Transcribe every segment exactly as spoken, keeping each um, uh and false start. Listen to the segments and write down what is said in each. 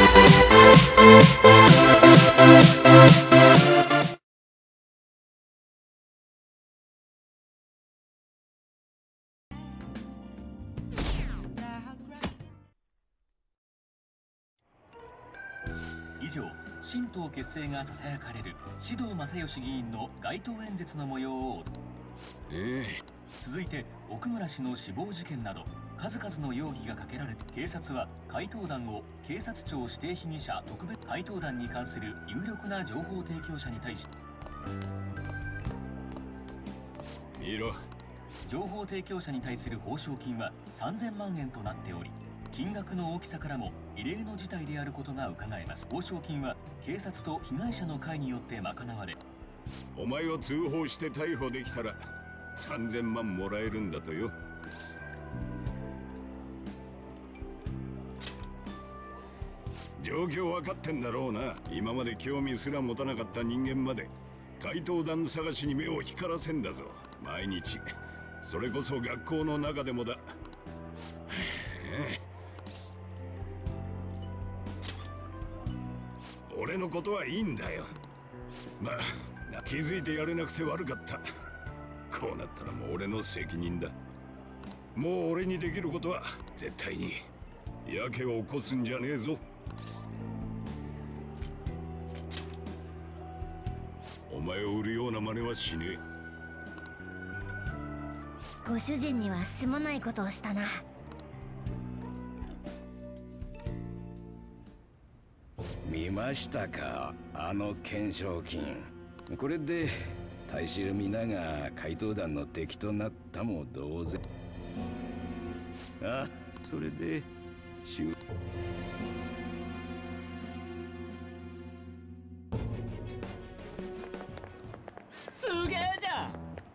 以上、新党結成がささやかれる獅童正義議員の街頭演説の模様を、 ええ、 続いて奥村氏の死亡事件など数々の容疑がかけられて、警察は怪盗団を警察庁指定被疑者特別怪盗団に関する有力な情報提供者に対して見ろ。 情報提供者に対する報奨金はさんぜんまんえんとなっており、金額の大きさからも異例の事態であることが伺えます。報奨金は警察と被害者の会によって賄われ、 お前を通報して逮捕できたらさんぜんまんもらえるんだとよ。状況分かってんだろうな。今まで興味すら持たなかった人間まで怪盗団探しに目を光らせんだぞ、毎日。それこそ学校の中でもだ。俺のことはいいんだよ。まあ気づいてやれなくて悪かった。こうなったらもう俺の責任だ。もう俺にできることは絶対にやけを起こすんじゃねえぞ。お前を売るような真似はしねえ。 ご主人にはすまないことをしたな。 見ましたか、あの懸賞金。これで大衆皆が怪盗団の敵となったも同然。あ、それで終すげえじゃん。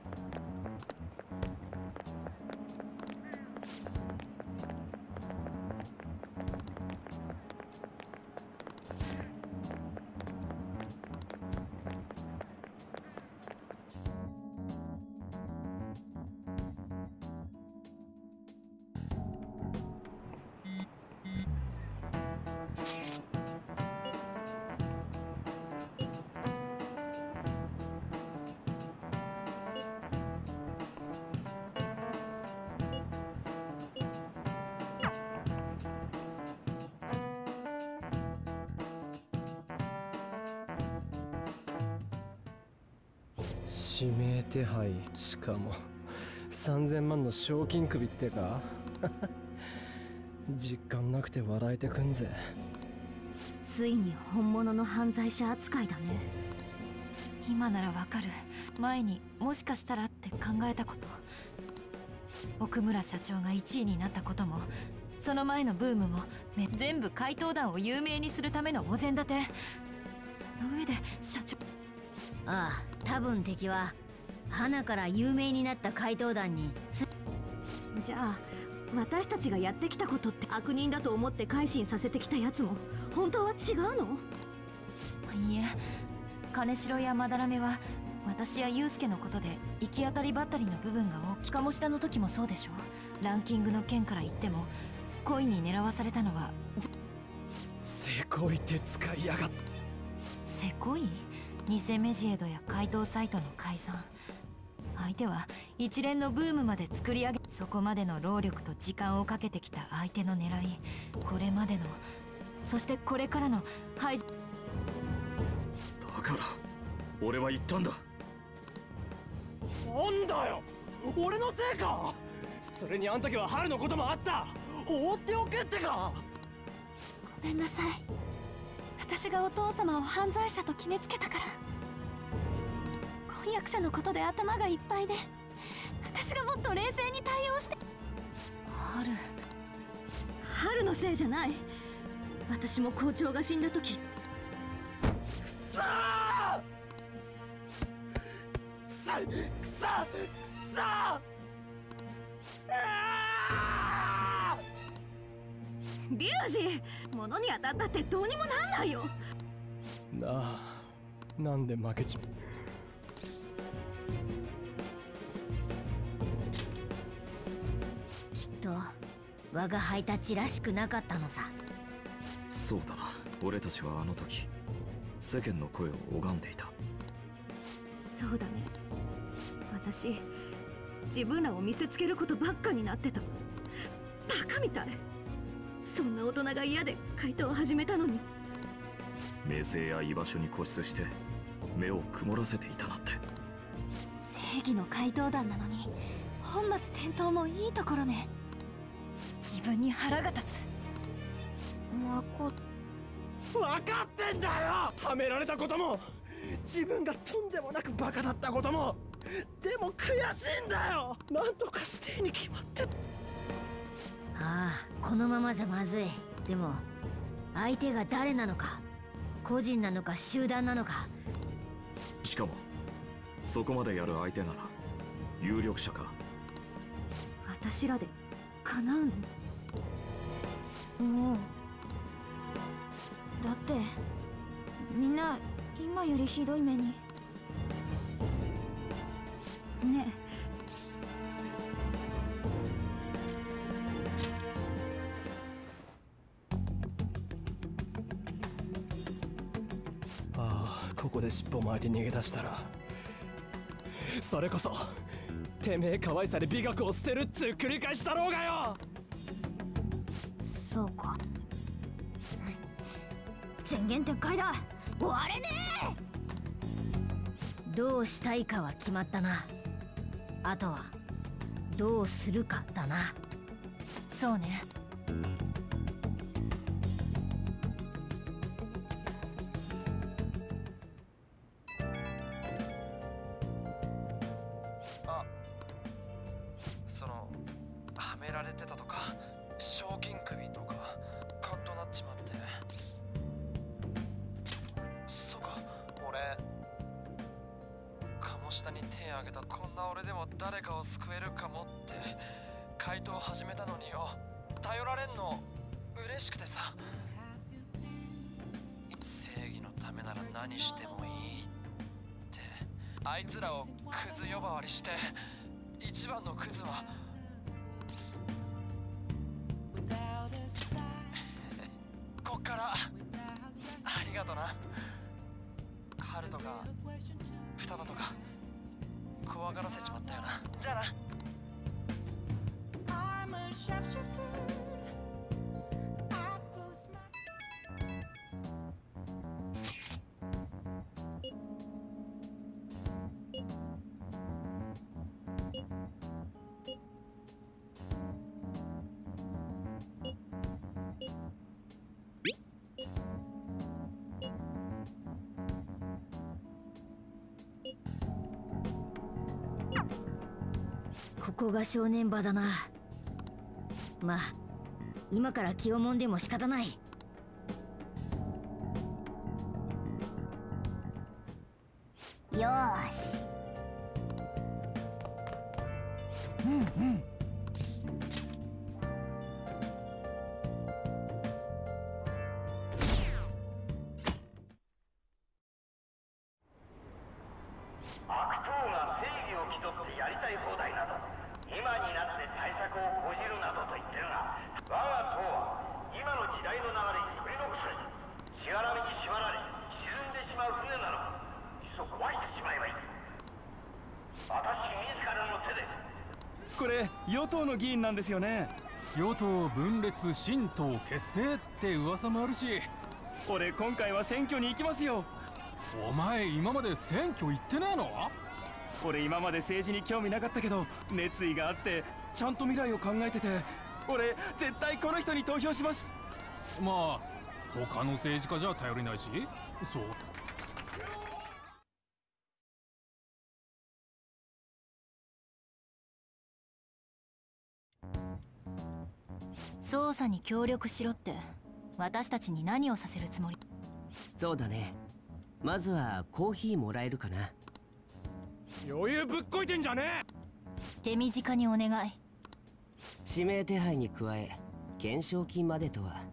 指名手配、しかもさんぜんまんの賞金首ってか実感なくて笑えてくんぜ。 ついに本物の犯罪者扱いだね。 今ならわかる。前にもしかしたらって考えたこと。奥村社長がいちいになったことも、その前のブームも全部怪盗団を有名にするためのお膳立て。その上で社長、 ああ、多分敵は花から有名になった怪盗団に。 じゃあ私たちがやってきたことって悪人だと思って改心させてきたやつも本当は違うの？ いいえ、金城やまだらめは私やユウスケのことで行き当たりばったりの部分が大きい。鴨下の時もそうでしょ。ランキングの件から言っても恋に狙わされたのはせこい手使いやがって。 せこい？偽メジエドや怪盗サイトの解散。相手は一連のブームまで作り上げ、そこまでの労力と時間をかけてきた相手の狙い、これまでの、そしてこれからの排除。 だから俺は言ったんだ。 なんだよ、俺のせいか。それにあん時は春のこともあった。放っておけってか。 ごめんなさい。私がお父様を犯罪者と決めつけたから。婚約者のことで頭がいっぱいで、私がもっと冷静に対応して。春春のせいじゃない。私も校長が死んだ時、くそーくそくそくそリュウジ、物に当たったってどうにもなんないよ。 なあ、なんで負けちまう。 きっと我がハイタッチらしくなかったのさ。 そうだな。 俺たちはあの時世間の声を拝んでいた。 そうだね。私自分らを見せつけることばっかになってた。バカみたい。そんな大人が嫌で怪盗を始めたのに。 名声や居場所に固執して目を曇らせていたなんて。 正義の怪盗団なのに本末転倒もいいところね。自分に腹が立つ。まこ分かってんだよ。はめられたことも自分がとんでもなくバカだったことも。でも悔しいんだよ。なんとかしてに決まって。 ああ、このままじゃまずい。でも相手が誰なのか、個人なのか集団なのか。 しかもそこまでやる相手なら有力者か。 私らで叶うの？ もうだってみんな今よりひどい目にね。 ああ、ここで尻尾巻いて逃げ出したら、それこそてめえ可愛さで美学を捨てるっつう繰り返しだろうがよ。 そうか。宣言撤回だ。終われねえ。どうしたいかは決まったな。あとはどうするかだな。 そうね。 あ、そのはめられてたとか賞金首とかカッとなっちまって。そうか、俺鴨下に手あげた。こんな俺でも誰かを救えるかもって怪盗を始めたのによ。頼られんの嬉しくてさ。正義のためなら何してもいいって。あいつらをクズ呼ばわりして、一番のクズはこっからありがとな。春とか双葉とか怖がらせちまったよな。じゃあな。 ここが正念場だな。まあ今から気をもんでも仕方ない。よーし。うんうん。 悪党が正義を気取ってやりたい放題など、今になって対策を講じるなどと言ってるが、我が党は今の時代の流れに取り残され、しがらみに縛られ沈んでしまう船なの。いっそ壊してしまえばいい。私自らの手で。 これ与党の議員なんですよね。 与党分裂新党結成って噂もあるし。 俺今回は選挙に行きますよ。 お前今まで選挙行ってねえの？ 俺今まで政治に興味なかったけど熱意があってちゃんと未来を考えてて、俺絶対この人に投票します。 まあ他の政治家じゃ頼りないし。そう。 捜査に協力しろって私たちに何をさせるつもり？ そうだね。まずはコーヒーもらえるかな。 余裕ぶっこいてんじゃねえ。 手短にお願い。 指名手配に加え懸賞金までとは。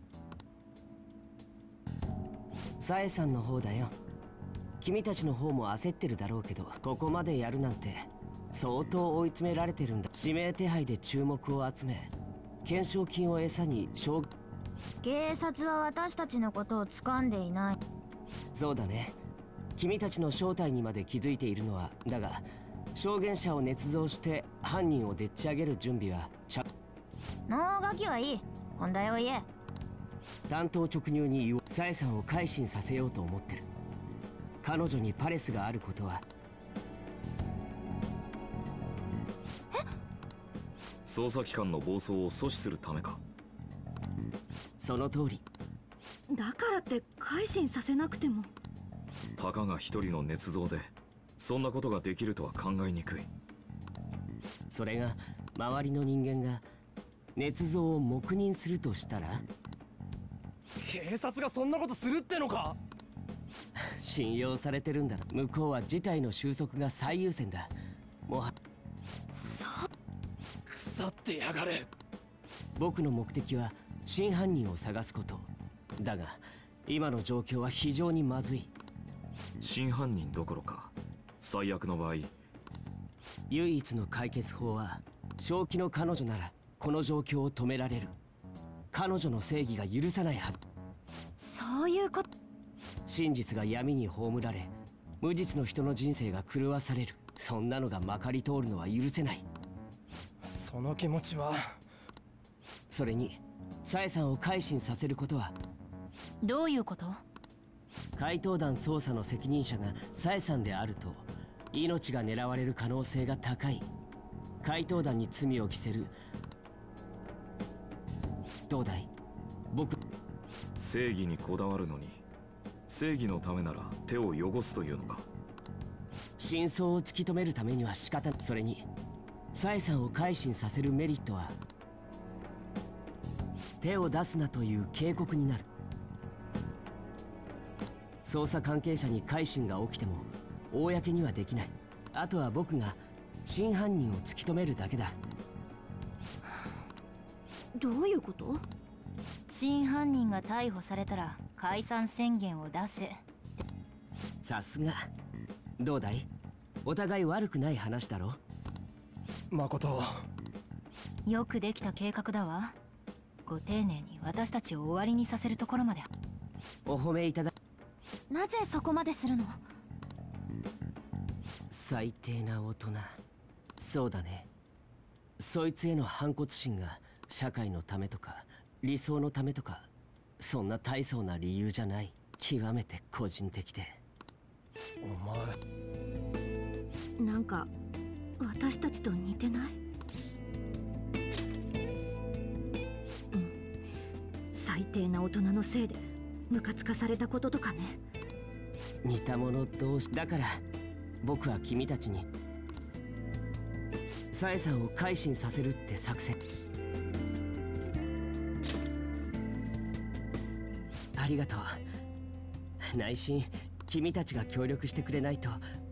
サエさんの方だよ。君たちの方も焦ってるだろうけど、ここまでやるなんて相当追い詰められてるんだ。指名手配で注目を集め懸賞金を餌に将警察は私たちのことを掴んでいない。 そうだね。君たちの正体にまで気づいているのはだが、証言者を捏造して犯人をでっち上げる準備はちゃ脳書きはいい。本題を言え。 単刀直入に言おう。サエさんを改心させようと思ってる。彼女にパレスがあることは。 捜査機関の暴走を阻止するためか。 その通り。 だからって改心させなくても。 たかが一人の捏造でそんなことができるとは考えにくい。 それが周りの人間が捏造を黙認するとしたら。 警察がそんなことするってのか。 信用されてるんだろ。向こうは事態の収束が最優先だ。もはそう腐ってやがる。 僕の目的は真犯人を探すこと。だが今の状況は非常にまずい。 真犯人どころか最悪の場合、 唯一の解決法は正気の彼女ならこの状況を止められる。彼女の正義が許さないはず。 そういうこと。 真実が闇に葬られ、無実の人の人生が狂わされる。そんなのがまかり通るのは許せない。 その気持ちは。 それにサエさんを改心させることは。 どういうこと？ 怪盗団捜査の責任者がサエさんであると命が狙われる可能性が高い。怪盗団に罪を着せる。どうだい？僕正義にこだわるのに正義のためなら手を汚すというのか。 真相を突き止めるためには仕方ない。それにサエさんを改心させるメリットは手を出すなという警告になる。捜査関係者に改心が起きても公にはできない。あとは僕が真犯人を突き止めるだけだ。 どういうこと？ 真犯人が逮捕されたら解散宣言を出せ。 さすが。どうだい？お互い悪くない話だろ。 誠。 よくできた計画だわ。ご丁寧に私たちを終わりにさせるところまで。 お褒めいただ。 なぜそこまでするの？ 最低な大人。そうだね。そいつへの反骨心が社会のためとか理想のためとか、そんな大層な理由じゃない。極めて個人的で。 お前なんか私たちと似てない？うん。最低な大人のせいでムカつかされたこととかね。 似た者同士だから僕は君たちにサエさんを改心させるって作戦。ありがとう。内心君たちが協力してくれないと。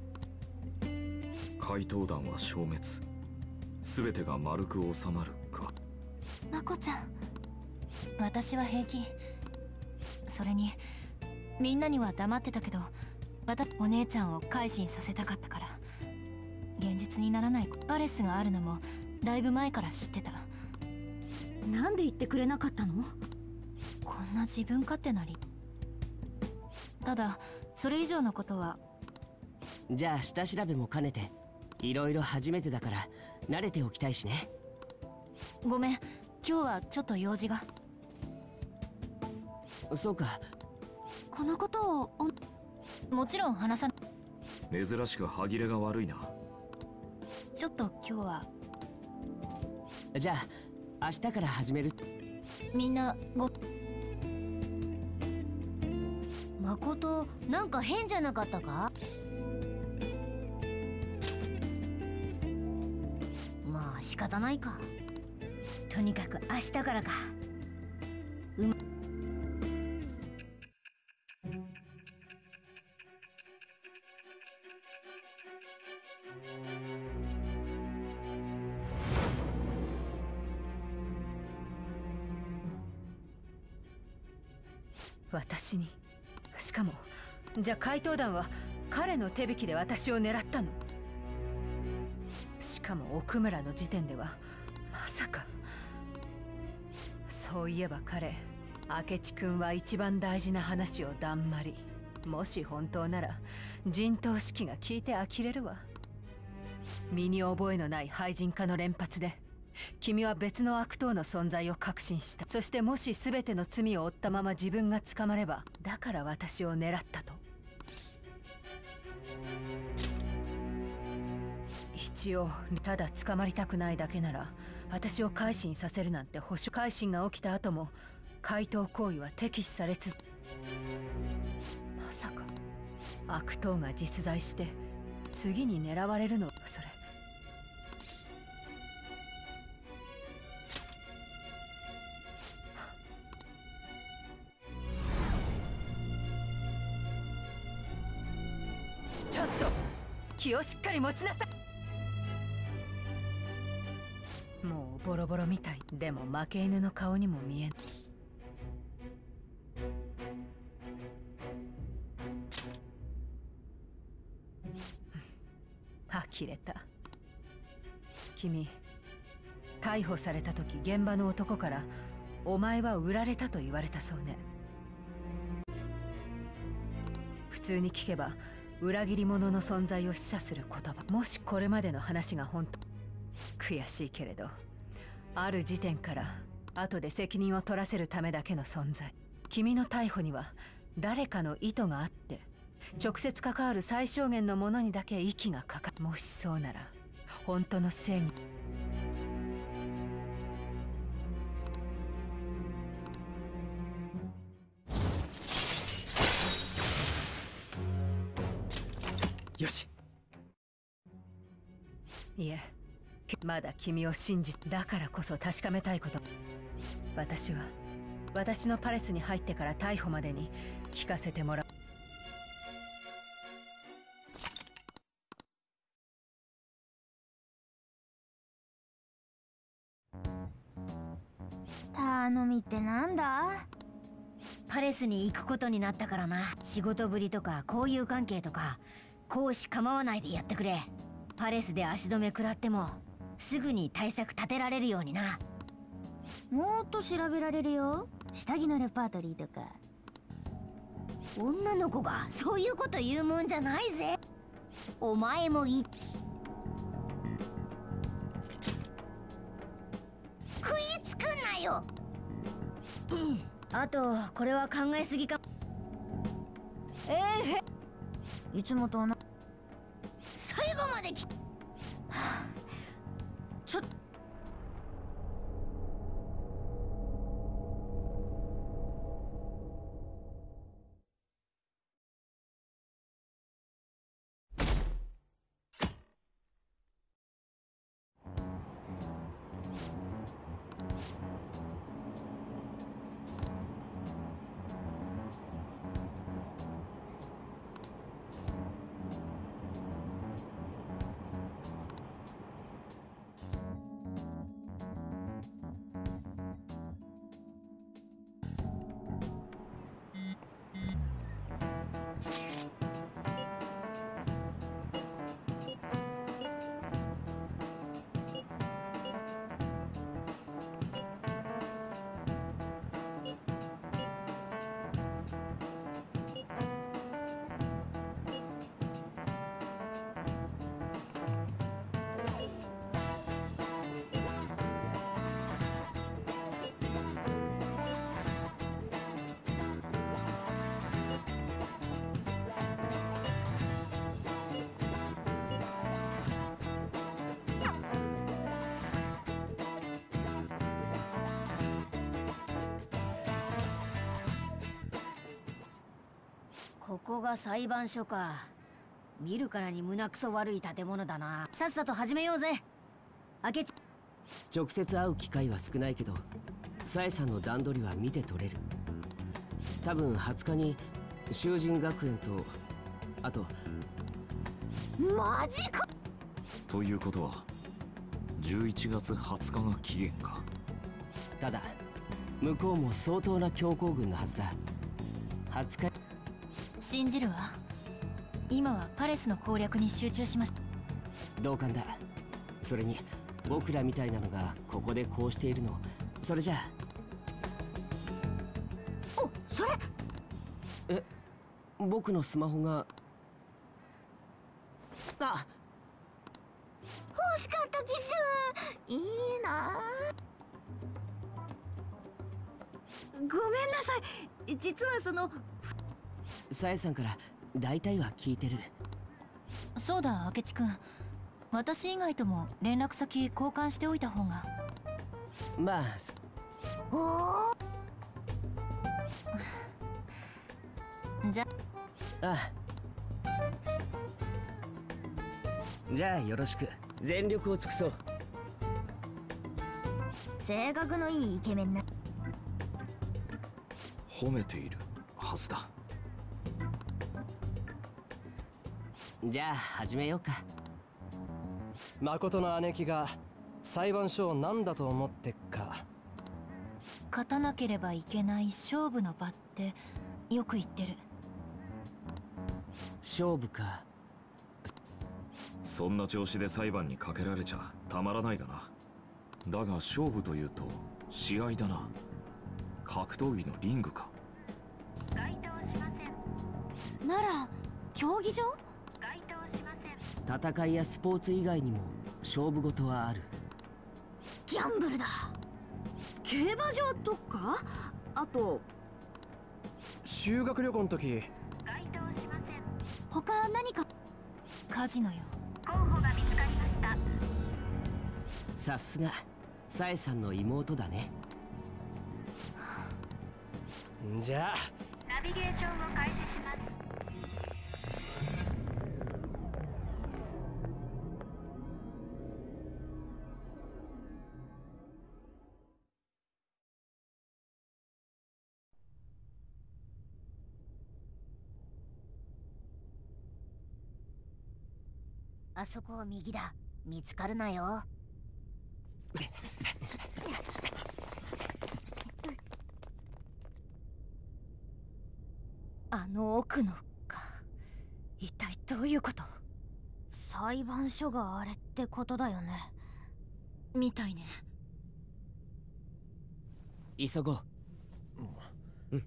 怪盗団は消滅、全てが丸く収まるか。 まこちゃん。 私は平気。それにみんなには黙ってたけど、私お姉ちゃんを改心させたかったから。現実にならないパレスがあるのもだいぶ前から知ってた。 なんで言ってくれなかったの？ こんな自分勝手なり。ただそれ以上のことは。 じゃあ下調べも兼ねて。いろいろ初めてだから慣れておきたいしね。 ごめん、今日はちょっと用事が。 そうか。 このことをもちろん話さ。 珍しく歯切れが悪いな。 ちょっと今日は。 じゃあ明日から始める。 みんなご。 誠、なんか変じゃなかったか？まあ仕方ないか。とにかく明日からか。うま私に。しかもじゃあ怪盗団は彼の手引きで私を狙ったの？しかも奥村の時点ではまさか。そういえば彼明智君は一番大事な話をだんまり。もし本当なら陣頭指揮が聞いて呆れるわ。身に覚えのない廃人化の連発で君は別の悪党の存在を確信した。そしてもし全ての罪を負ったまま自分が捕まれば、だから私を狙ったと。一応ただ捕まりたくないだけなら私を改心させるなんて保証。改心が起きた後も怪盗行為は摘示されつつ、まさか悪党が実在して次に狙われるのはそれ。ちょっと気をしっかり持ちなさい。もうボロボロみたい。でも負け犬の顔にも見えん。呆れた。君、逮捕された時現場の男から「お前は売られた」と言われたそうね。普通に聞けば裏切り者の存在を示唆する言葉。もしこれまでの話が本当、悔しいけれどある時点から後で責任を取らせるためだけの存在。君の逮捕には誰かの意図があって、直接関わる最小限のものにだけ息がかかる。もしそうなら本当の正義。よし。いえ、まだ君を信じ、だからこそ確かめたいこと。私は私のパレスに入ってから逮捕までに聞かせてもらう。 頼みってなんだ？パレスに行くことになったからな。仕事ぶりとか交友関係とか公私構わないでやってくれ。パレスで足止め食らってもすぐに対策立てられるようにな。もっと調べられるよ。下着のレパートリーとか。女の子がそういうこと言うもんじゃないぜ。お前もい食いつくなよ。うん、あとこれは考えすぎか。ええー、いつもと同じ。最後までき、はあ、ちょっとここが裁判所か。見るからに胸くそ悪い建物だな。さっさと始めようぜ。明智。 直接会う機会は少ないけど、サエさんの段取りは見て取れる。多分はつかに囚人学園と、あとマジか。 ということはじゅういちがつはつかが期限か。 ただ向こうも相当な強行軍のはずだ。はつか。 信じるわ。今はパレスの攻略に集中しました。 同感だ。それに僕らみたいなのがここでこうしているの、それじゃあそれえ、僕のスマホが。あ、 欲しかった機種。いいな。 ごめんなさい。実はそのさえさんから大体は聞いてる。 そうだ明智君、私以外とも連絡先交換しておいた方が。 まあ。 おお。 じゃああ。じゃあよろしく。全力を尽くそう。 性格のいいイケメンな。 褒めているはずだ。 じゃあ始めようか。 誠の姉貴が裁判所を何だと思ってっか。 勝たなければいけない勝負の場ってよく言ってる。 勝負か。 そんな調子で裁判にかけられちゃたまらないがな。だが勝負というと試合だな。格闘技のリングか。 該当しません。なら競技場？該当しません。 戦いやスポーツ以外にも勝負事はある。 ギャンブルだ。 競馬場とか、あと修学旅行の時。 該当しません。 他何か。 カジノよ。 候補が見つかりました。 さすがさえさんの妹だね。 じゃあナビゲーションを開始します。 あそこ右だ。見つかるなよ。 あの奥のか。一体どういうこと？ 裁判所があれってことだよね。 みたいね。 急ごう。うん。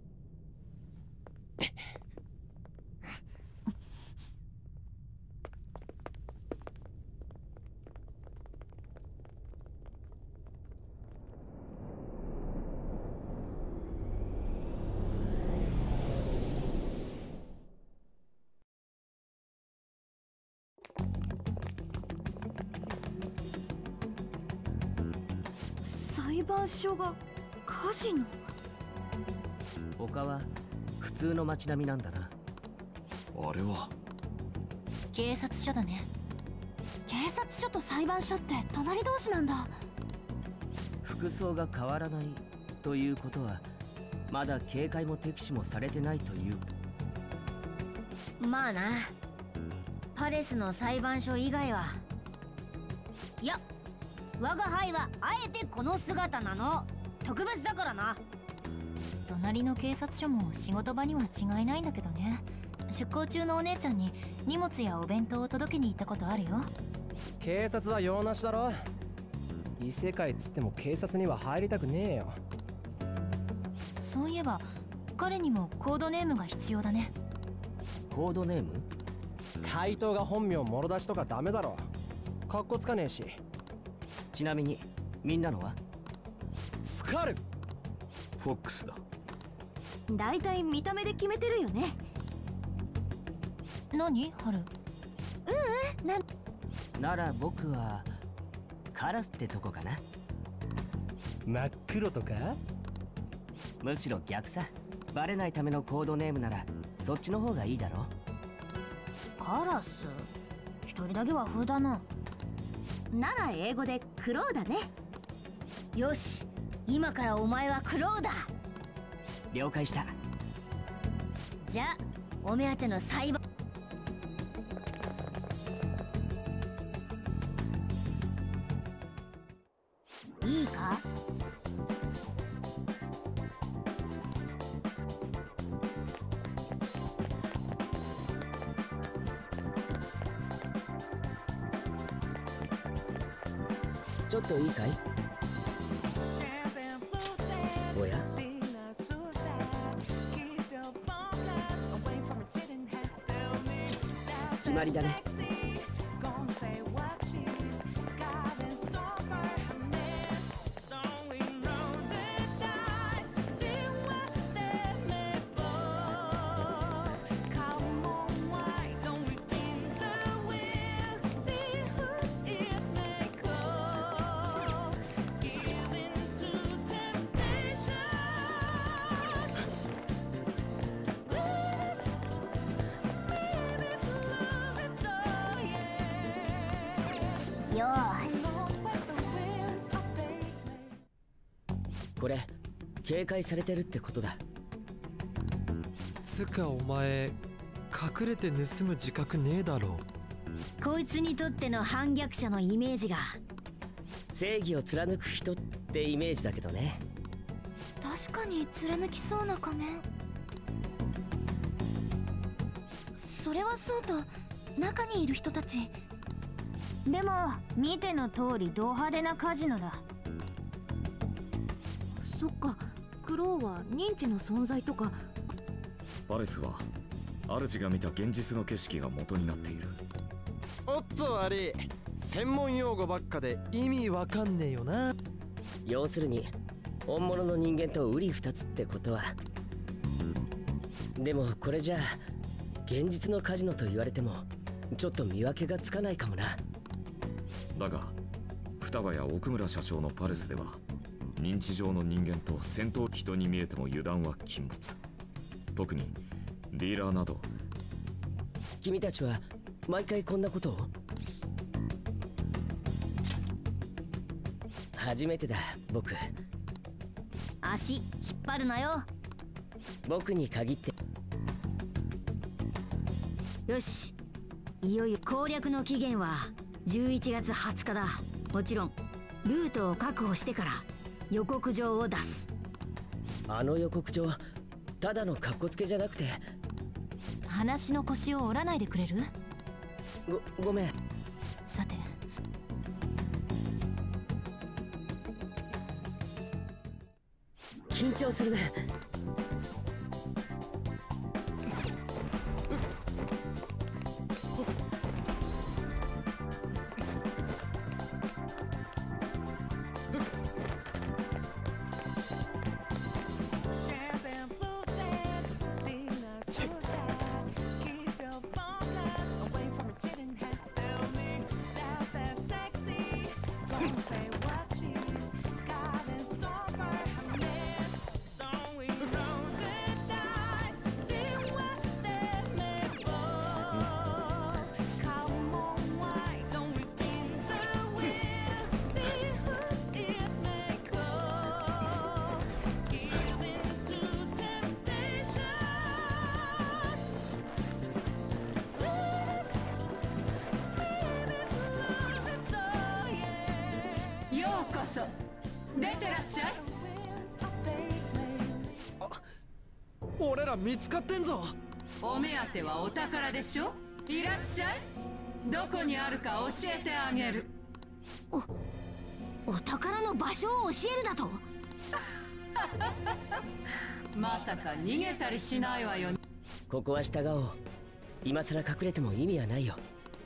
裁判所がカジノ。 他は普通の街並みなんだな。 あれは警察署だね。 警察署と裁判所って隣同士なんだ。 服装が変わらないということはまだ警戒も敵視もされてないという。 まあな。パレスの裁判所以外はいや、我が輩はあえてこの姿なの。特別だからな。 隣の警察署も仕事場には違いないんだけどね。出向中のお姉ちゃんに荷物やお弁当を届けに行ったことあるよ。 警察は用なしだろ。異世界つっても警察には入りたくねえよ。 そういえば彼にもコードネームが必要だね。 コードネーム？ 怪盗が本名もろ出しとかダメだろ。かっこつかねえし。 ちなみにみんなのは？ スカル。 フォックスだ。 だいたい見た目で決めてるよね。 何ハル？ ううん、なんなら僕はカラスってとこかな。 真っ黒とか？ むしろ逆さ。バレないためのコードネームならそっちの方がいいだろ。 カラス？一人だけ和風だな。 なら英語でクローだね。 よし、今からお前はクローだ。 了解した。 じゃあお目当ての裁判。いいか？ ちょっといいかい？おや？ 決まりだね。 よーし。 これ警戒されてるってことだ。 つかお前隠れて盗む自覚ねえだろ。 こいつにとっての反逆者のイメージが正義を貫く人ってイメージだけどね。 確かに貫きそうな仮面。それはそうと中にいる人たち。 でも見ての通りド派手なカジノだ。 そっか、クローは認知の存在とか。 パレスは主が見た現実の景色が元になっている。 おっとあれ、専門用語ばっかで意味わかんねえよな。 要するに本物の人間と瓜二つってことは。でもこれじゃあ現実のカジノと言われてもちょっと見分けがつかないかもな。 だが双葉や奥村社長のパレスでは認知上の人間と戦闘機人に見えても油断は禁物。特にディーラーなど。 君たちは毎回こんなことを？初めてだ僕。 足引っ張るなよ。 僕に限って。 よし、いよいよ攻略の期限はじゅういちがつはつかだ。もちろんルートを確保してから予告状を出す。 あの予告状ただのカッコつけじゃなくて。 話の腰を折らないでくれる？ ごごめん。 さて緊張するね。 出てらっしゃい。 俺ら見つかってんぞ。 お目当てはお宝でしょ。いらっしゃい。どこにあるか教えてあげる。 おお宝の場所を教えるだと？ まさか逃げたりしないわよ。 ここは従おう。今さら隠れても意味はないよ。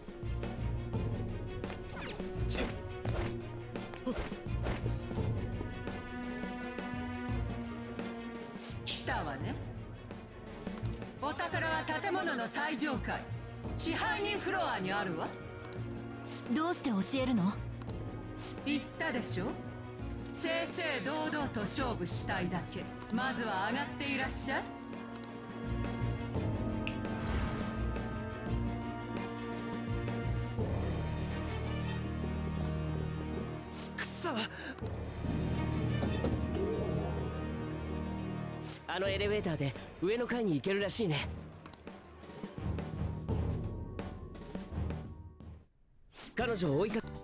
来たわね。お宝は建物の最上階支配人フロアにあるわ。 どうして教えるの？ 言ったでしょ。正々堂々と勝負したいだけ。まずは上がっていらっしゃい。 くそ。 あのエレベーターで上の階に行けるらしいね。彼女を追いかけ。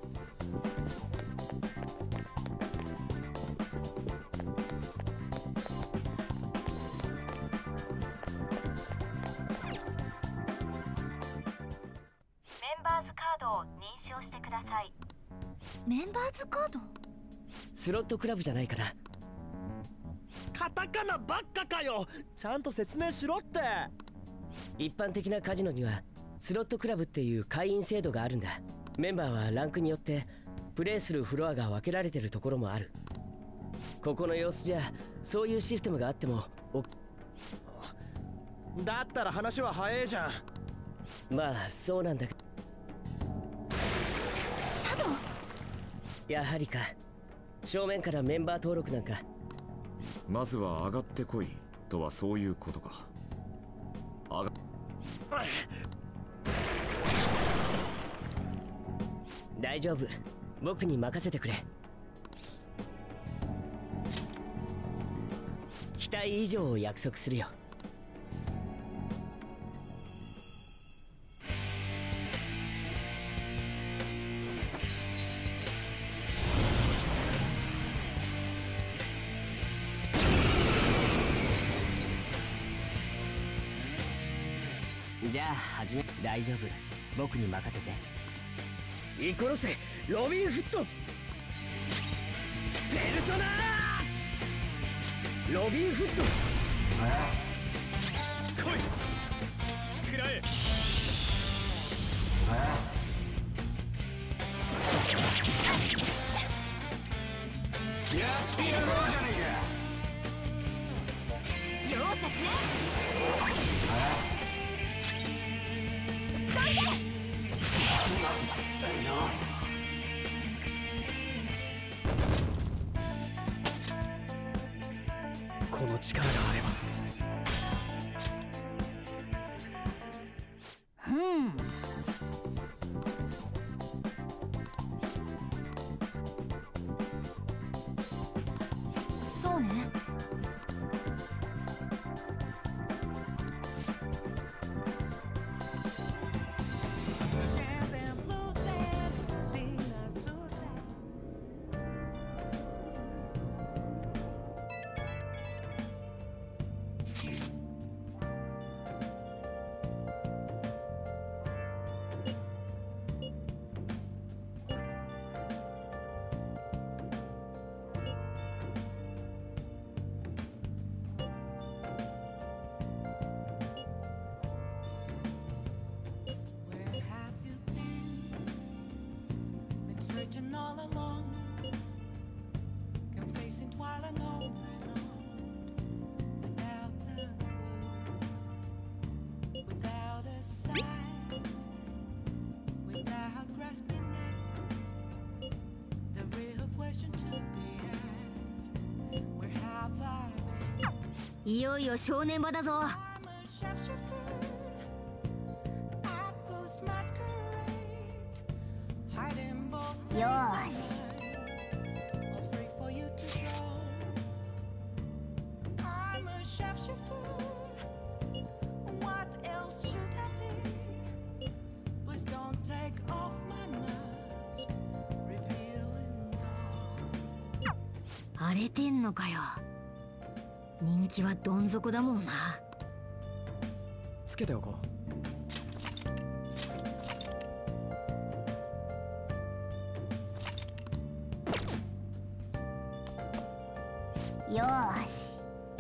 メンバーズカードを認証してください。 メンバーズカード？ スロットクラブじゃないかな。 カタカナばっかかよ。ちゃんと説明しろって。 一般的なカジノにはスロットクラブっていう会員制度があるんだ。メンバーはランクによってプレイするフロアが分けられてるところもある。ここの様子じゃそういうシステムがあってもおだったら話は早いじゃん。まあそうなんだけど。 シャドウやはりか。正面からメンバー登録なんか。 まずは上がってこいとはそういうことか。上が大丈夫、僕に任せてくれ。期待以上を約束するよ。じゃあ始め。大丈夫、僕に任せて。イコロセロビンフット、ペルソナーロビンフット。 来い食らえ。 やってやろうじゃね容赦しねこの力があれば。 ふん。 そうね。 Searching all along, confessing while I know without the clue, without a sign, without grasping it. The real question to be asked: where have I been? いよいよ正念場だぞ。よーし。荒れてんのかよ。人気はどん底だもんな。 つけておこう。 よーし。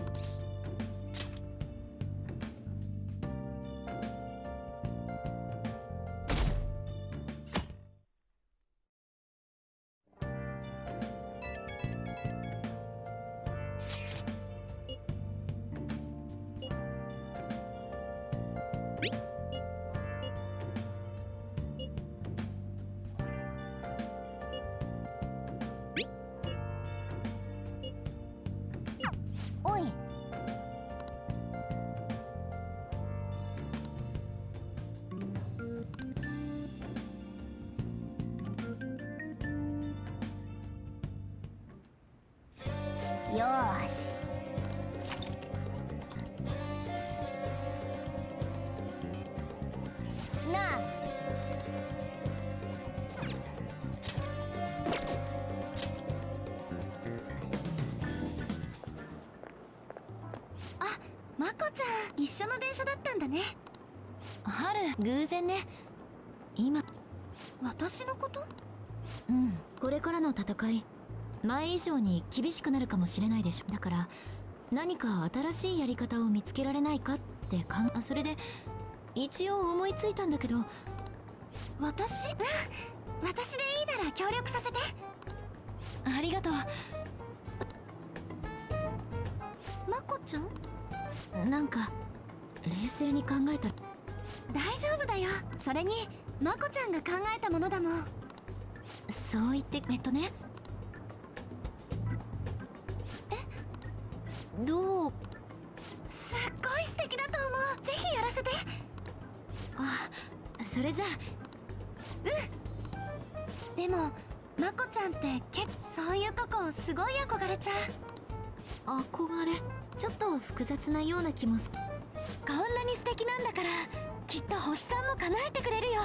おい。よーし。なあ。 まこちゃん、一緒の電車だったんだね。春、偶然ね。今、私のこと？うん、これからの戦い、前以上に厳しくなるかもしれないでしょ。だから何か新しいやり方を見つけられないかって考え、それで一応思いついたんだけど。私？ うん、私でいいなら協力させて。 ありがとう。 まこちゃん？ なんか冷静に考えたら。 大丈夫だよ。それにまこちゃんが考えたものだもん。 そう言って。えっとね。 え？ どう？ すっごい素敵だと思う。ぜひやらせて。 あ、それじゃあ。 うん。でもまこちゃんって結構そういうとこすごい憧れちゃう。憧れ？ちょっと複雑なような気もす。 こんなに素敵なんだからきっと星さんも叶えてくれるよ。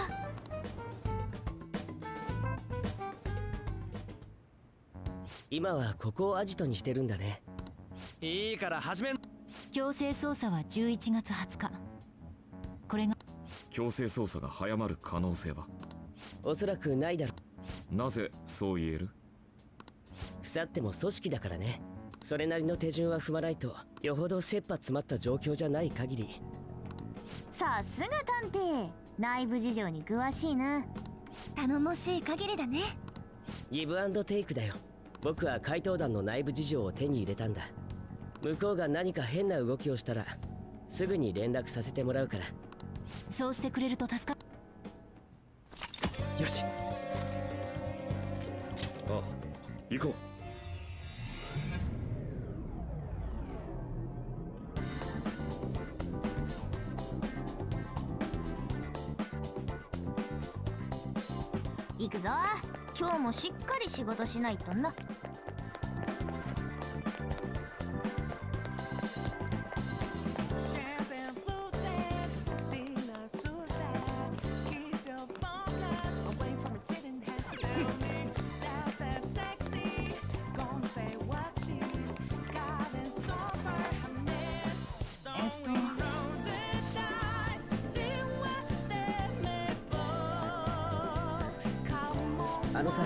今はここをアジトにしてるんだね。 いいから始めん。 強制捜査はじゅういちがつはつか。これが強制捜査が早まる可能性は？ おそらくないだろう。なぜそう言える？ 腐っても組織だからね。それなりの手順は踏まないと、よほど切羽詰まった状況じゃない限り。 さすが探偵、内部事情に詳しいな。 頼もしい限りだね。 ギブアンドテイクだよ。僕は怪盗団の内部事情を手に入れたんだ。向こうが何か変な動きをしたらすぐに連絡させてもらうから。 そうしてくれると助かる。よし。 あ、行こう。 行くぞ。今日もしっかり仕事しないとな。 あのさ、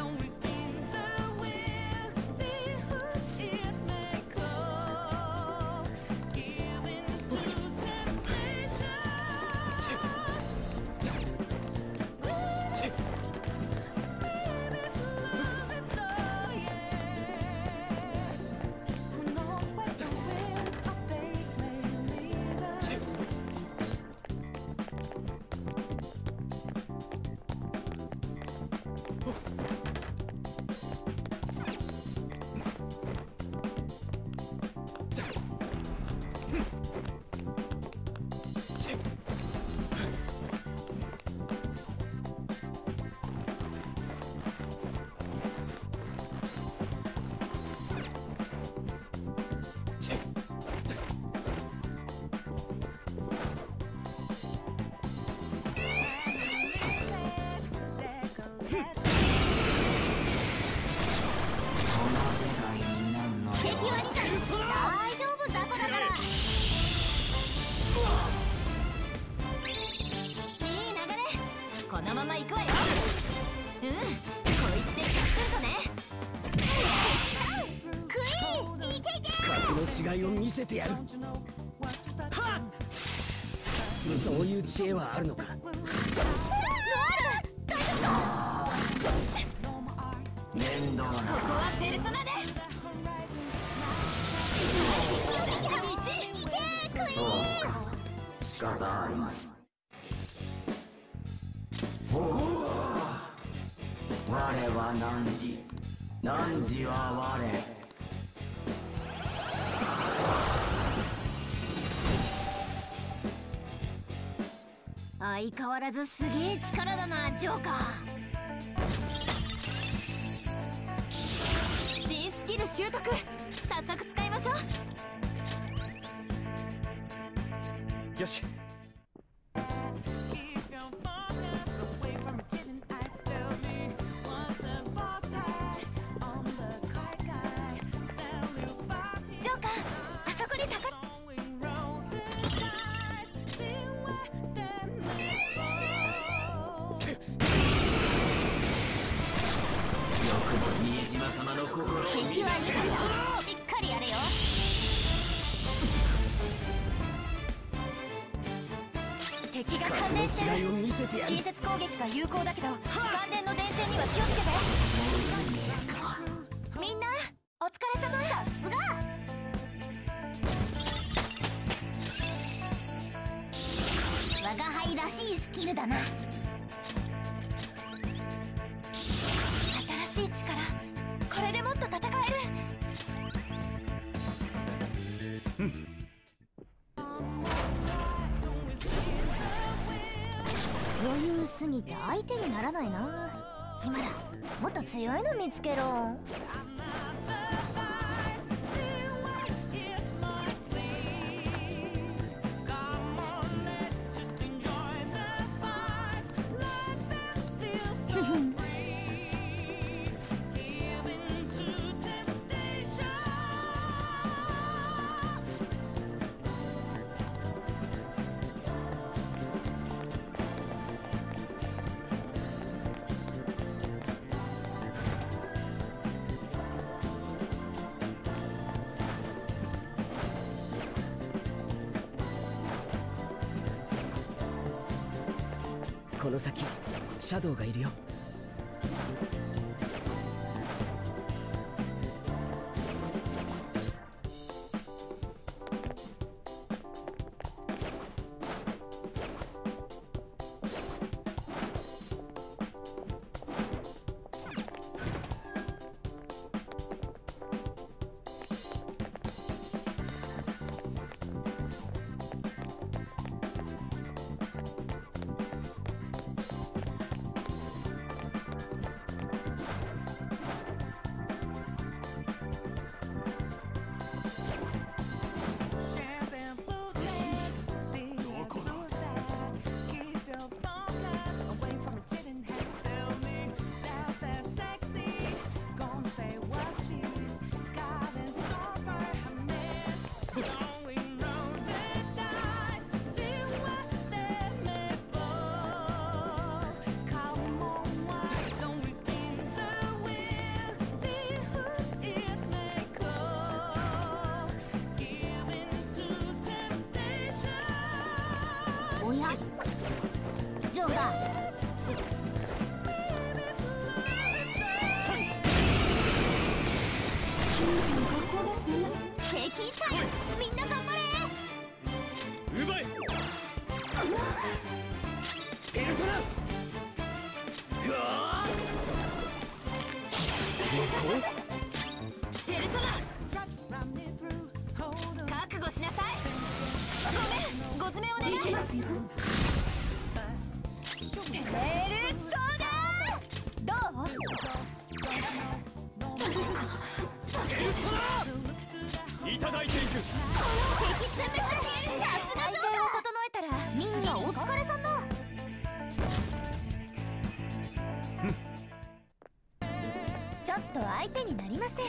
違いを見せてやる。はっ！そういう知恵はあるのか？面倒な。ここはペルソナで。そうか、仕方あるまい。おお、我は汝、汝は我。 相変わらずすげえ力だな、ジョーカー。 新スキル習得、早速使いましょう。よし。 ジョーカー、あそこに高っ。 宮島様の心を見敵は見たよ。しっかりやれよ。 敵が感電してる。 違いを見せてやる。 近接攻撃が有効だけど感電の電線には気をつけて。みんなお疲れ様。さすが我が輩らしいスキルだな。新しい力、これでもっと戦える。余裕すぎて相手にならないな。暇だ、もっと強いの見つけろ。 この先シャドウがいるよ。おやジョーが敵いた。みんな頑張れ。 うまい。ペルトラうわペルトラ覚悟しなさい。ごめん、ご詰めお願い。いきますよ。ペルトラどう？ いただいていく。 敵全滅。さすがジョーが整えたらみんなお疲れさんだ。ちょっと相手になりません。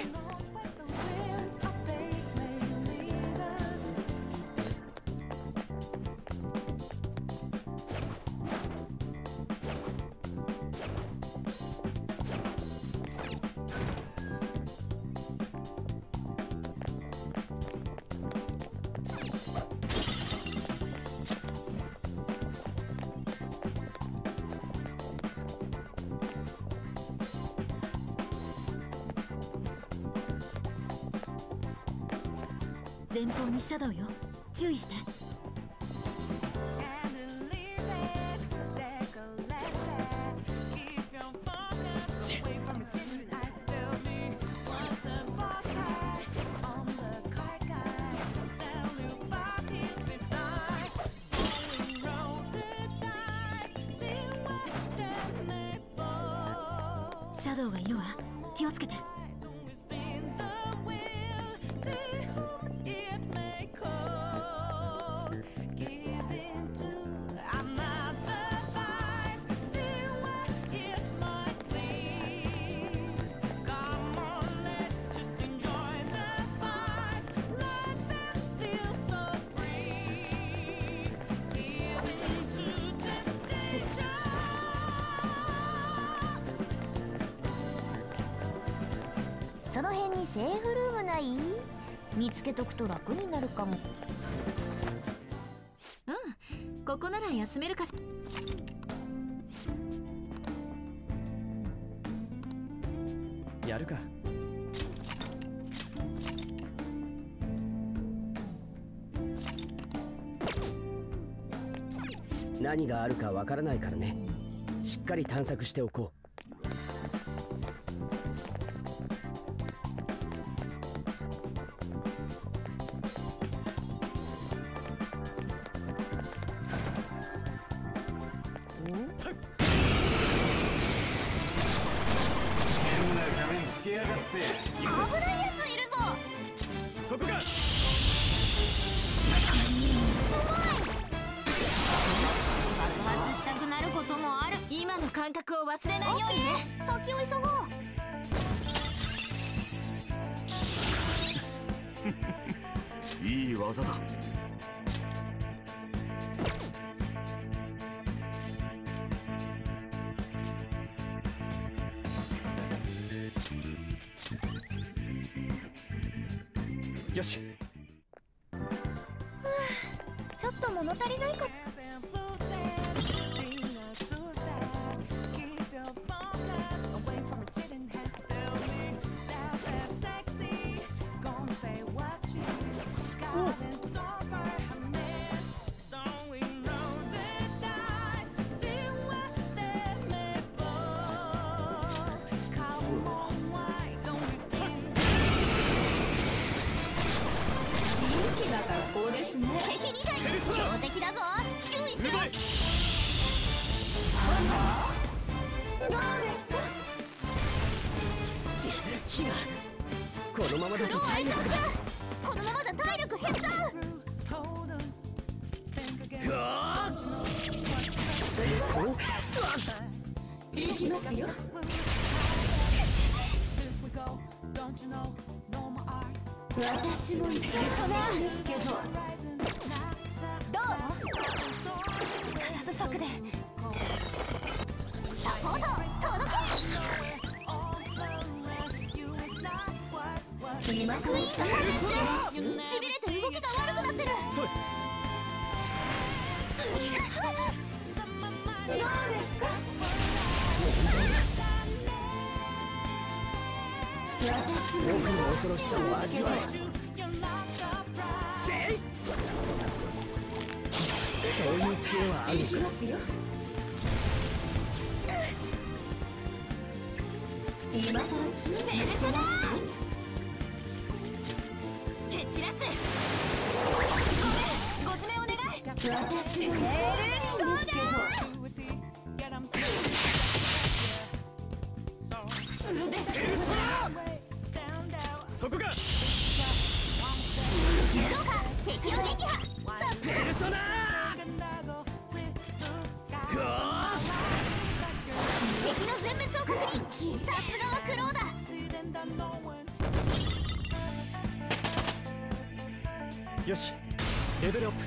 前方にシャドウよ、注意して。シャドウがいるわ、気をつけて。その辺にセーフルームない？見つけとくと楽になるかも。うん、 ここなら休めるかし。 やるか。何があるかわからないからね。しっかり探索しておこう。 いい技だ。 よし。 ちょっと物足りないか。 このままだと体力がこのままだ体力減っちゃう。 行きますよ。私も忙しいんですけど。 どう？力不足でサポート届け。 今クイーンが加減してしびれて動きが悪くなってる。 そい。 どうですか？私も僕の恐ろしさを味わえ。せい。そういう知恵はある行きますよ。今さらチームですか？ 蹴散らす。ごめん、ご詰めお願い。 私も忙しいんですけど。 そこか。 どうか敵を撃破。 ペルソナ敵の全滅を確認。さすがはクローだ。 よし、レベルアップ。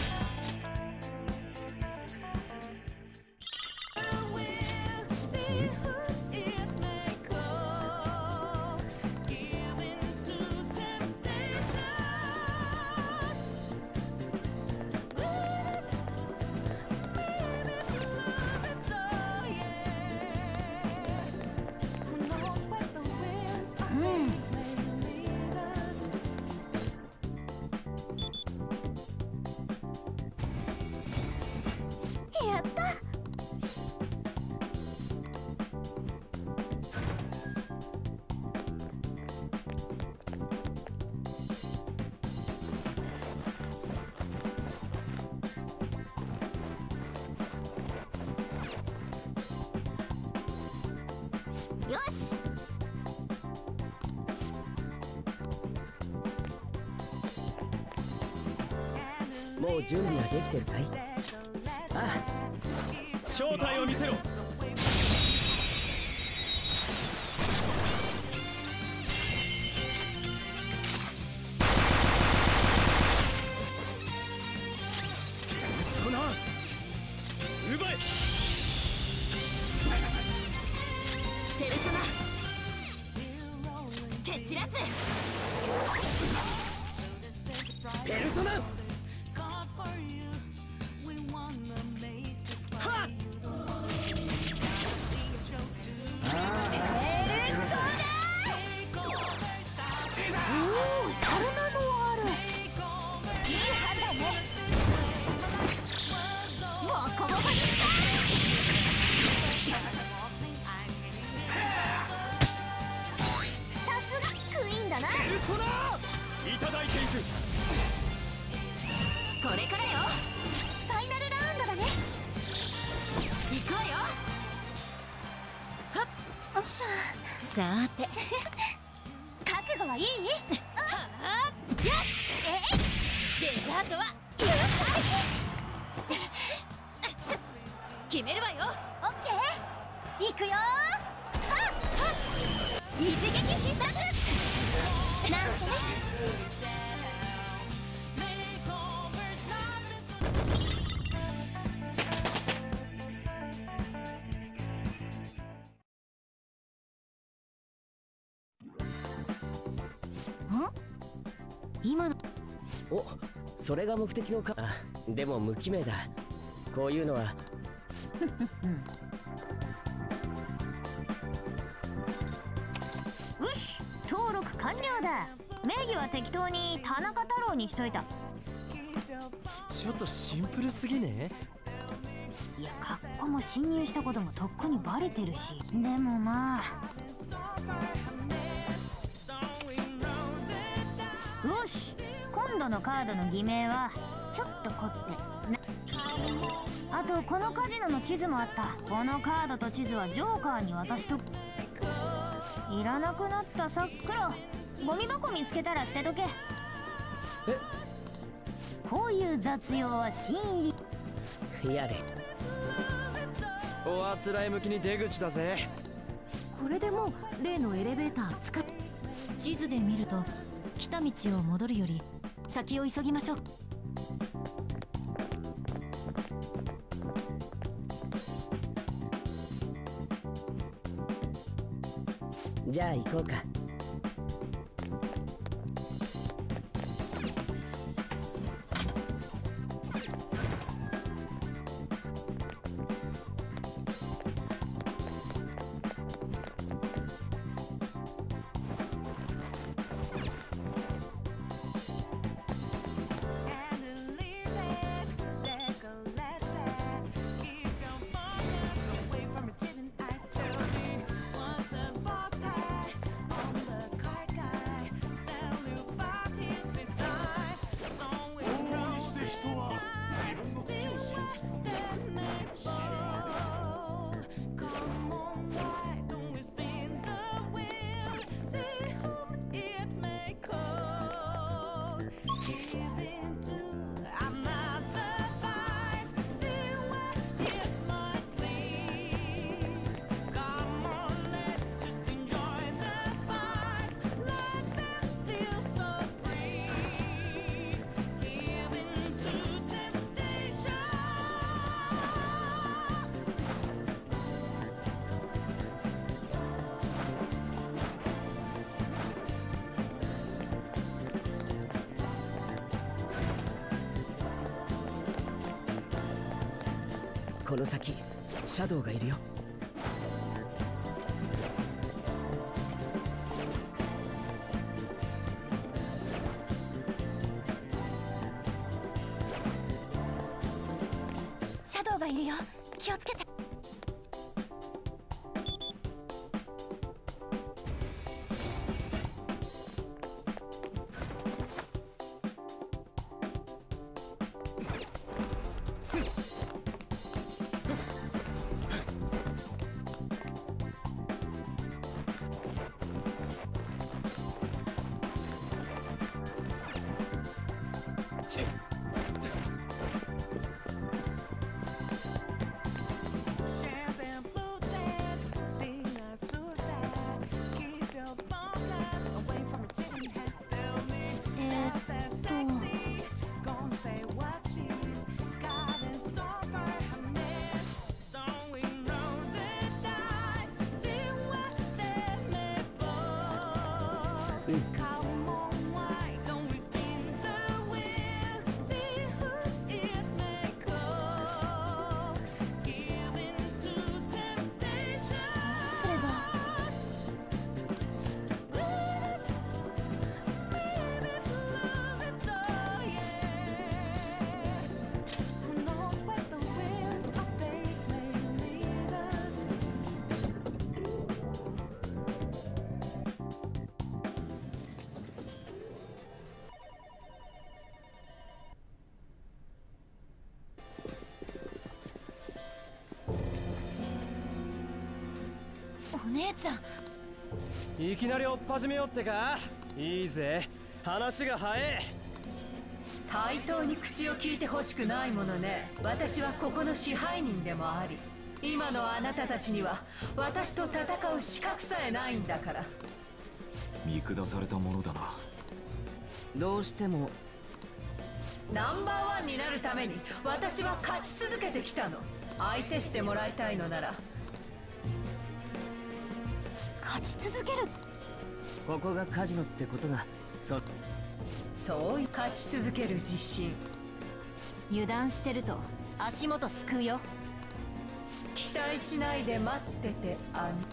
やった。よし。 もう準備はできてるかい？ああ、正体を見せろ。そな奪え。 ペルソナ蹴散らす。 ペルソナさーて覚悟はいい？ はあやっえデザートは決めるわよ。 オッケー、いくよー。はっはっ一撃必殺なんて今のお、それが目的のか。あ、でも無記名だ。こういうのはよし、登録完了だ。名義は適当に田中太郎にしといた。 ちょっとシンプルすぎね？ いや、格好も侵入したこともとっくにバレてるし。でもまあ、よし、今度のカードの偽名はちょっと凝ってね。あとこのカジノの地図もあった。このカードと地図はジョーカーに渡しとく。いらなくなったさっくろ、ゴミ箱見つけたら捨てとけ。え、こういう雑用は新入り。 やれ。 おあつらい向きに出口だぜ。 これでもう例のエレベーター使っ。地図で見ると来た道を戻るより先を急ぎましょう。 じゃあ行こうか。この先シャドウがいるよ。 シャドウがいるよ、気をつけて。 お姉ちゃん、 いきなり追っ始めようってか。いいぜ、話が早え。 対等に口を聞いてほしくないものね。私はここの支配人でもあり、今のあなたたちには私と戦う資格さえないんだから。 見下されたものだな。 どうしてもナンバーワンになるために私は勝ち続けてきたの。相手してもらいたいのなら勝ち続ける。 ここがカジノってことがそそういう勝ち続ける自信。 油断してると足元すくうよ。 期待しないで待っててあん。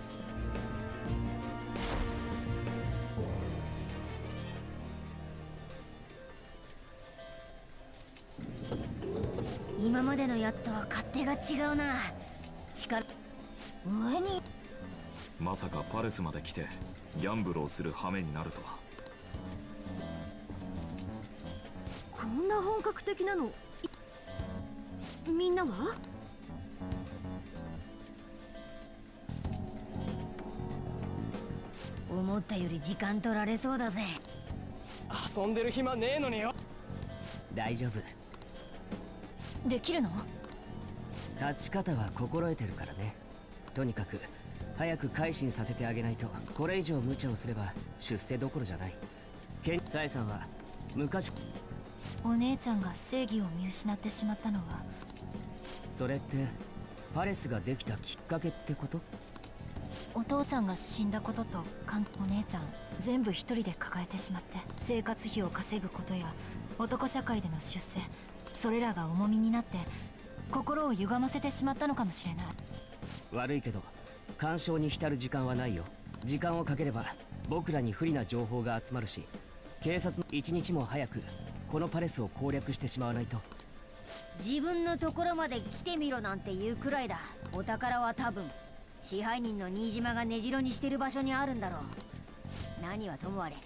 今までのやつとは勝手が違うな。力上に。 まさかパレスまで来てギャンブルをする羽目になるとは。 こんな本格的なのみんなは？ 思ったより時間取られそうだぜ。 遊んでる暇ねえのによ。 大丈夫。 できるの？ 勝ち方は心得てるからね。とにかく早く改心させてあげないと、これ以上無茶をすれば出世どころじゃない。ケンサエさんは昔お姉ちゃんが正義を見失ってしまったのは、 それってパレスができたきっかけってこと？ お父さんが死んだことと関お姉ちゃん全部一人で抱えてしまって、生活費を稼ぐことや男社会での出世、それらが重みになって心を歪ませてしまったのかもしれない。 悪いけど干渉に浸る時間はないよ。時間をかければ僕らに不利な情報が集まるし、警察の一日も早くこのパレスを攻略してしまわないと。 自分のところまで来てみろなんて言うくらいだ。お宝は多分支配人の新島が根城にしてる場所にあるんだろう。何はともあれ。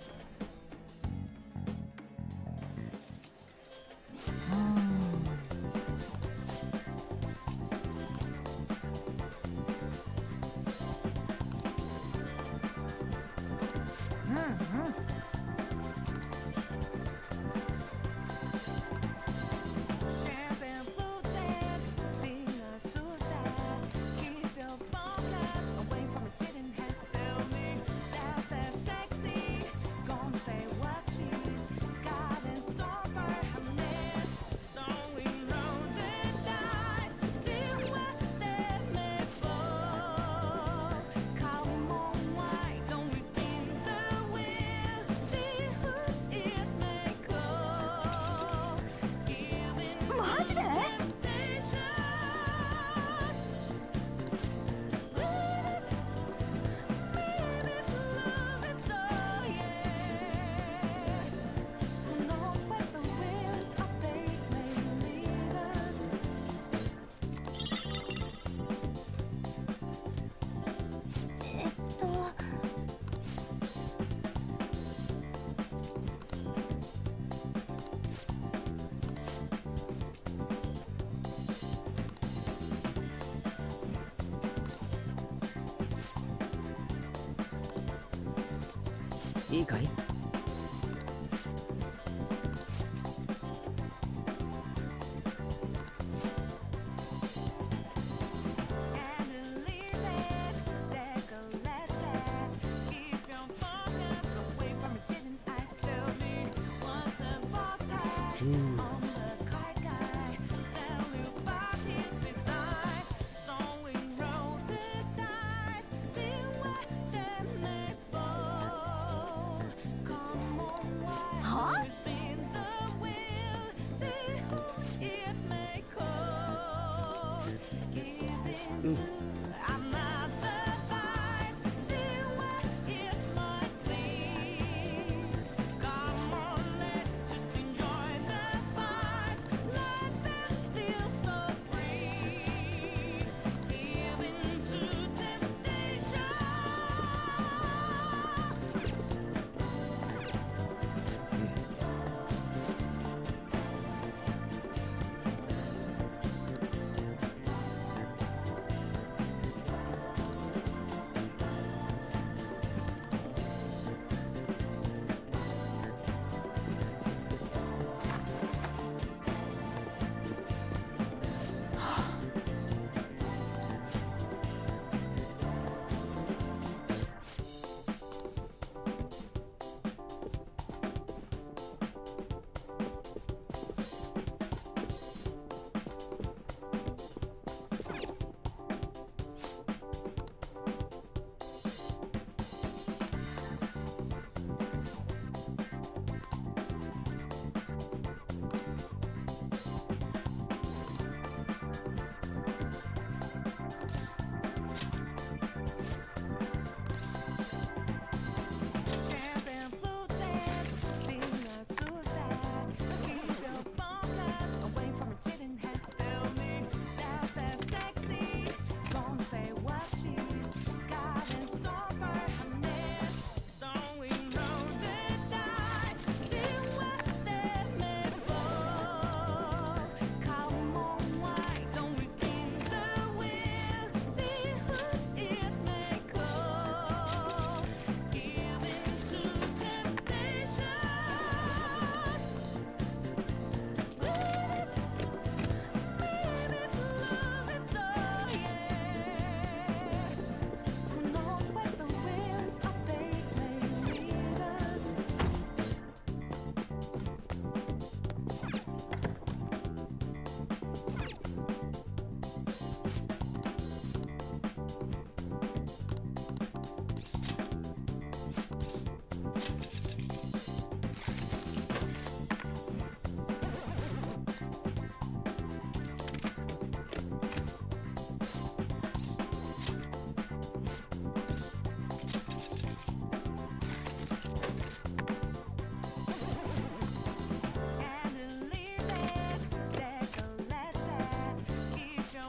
いいかい？うん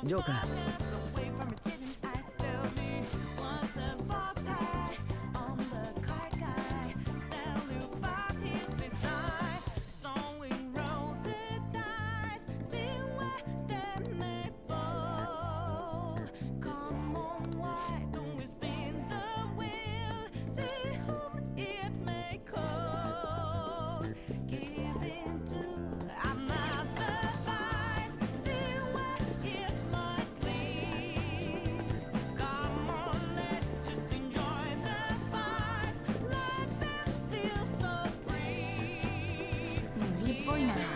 ジョーカー。 無理っぽいな。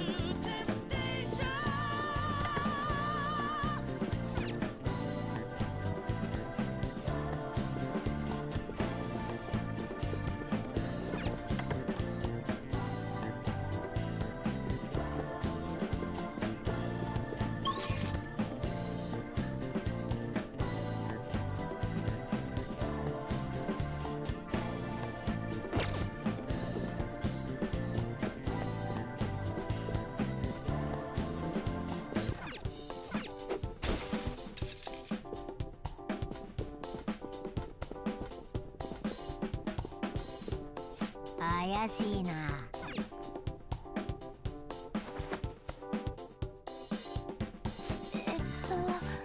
怪しいな。えっと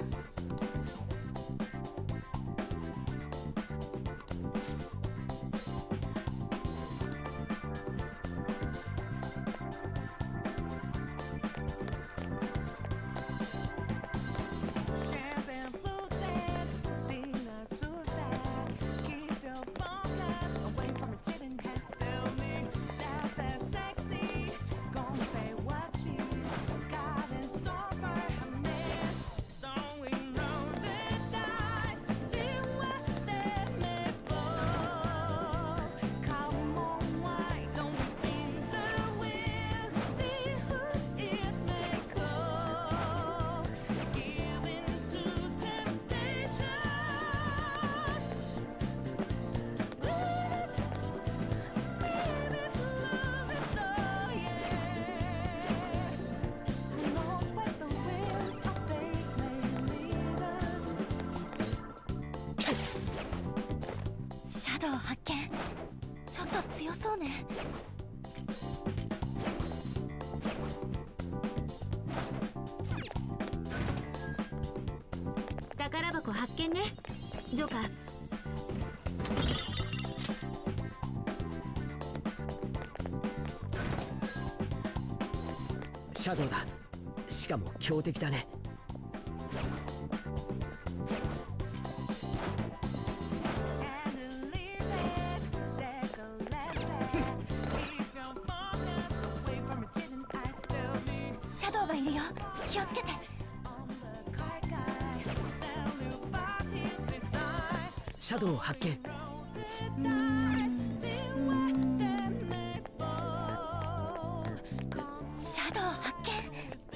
シャドウ発見。ちょっと強そうね。宝箱発見ね、ジョーカー。 シャドウだ。しかも強敵だね。 シャドウがいるよ、気をつけて。 シャドウを発見。 うーんシャドウ発見。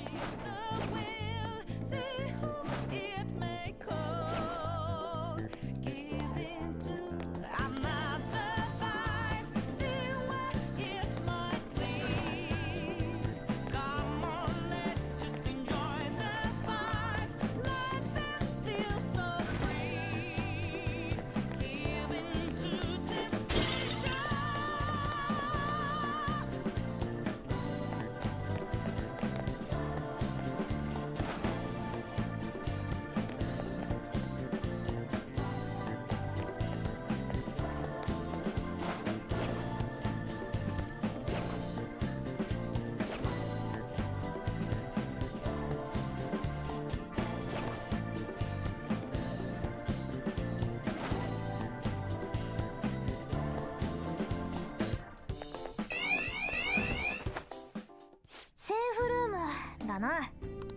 セーフルームだな。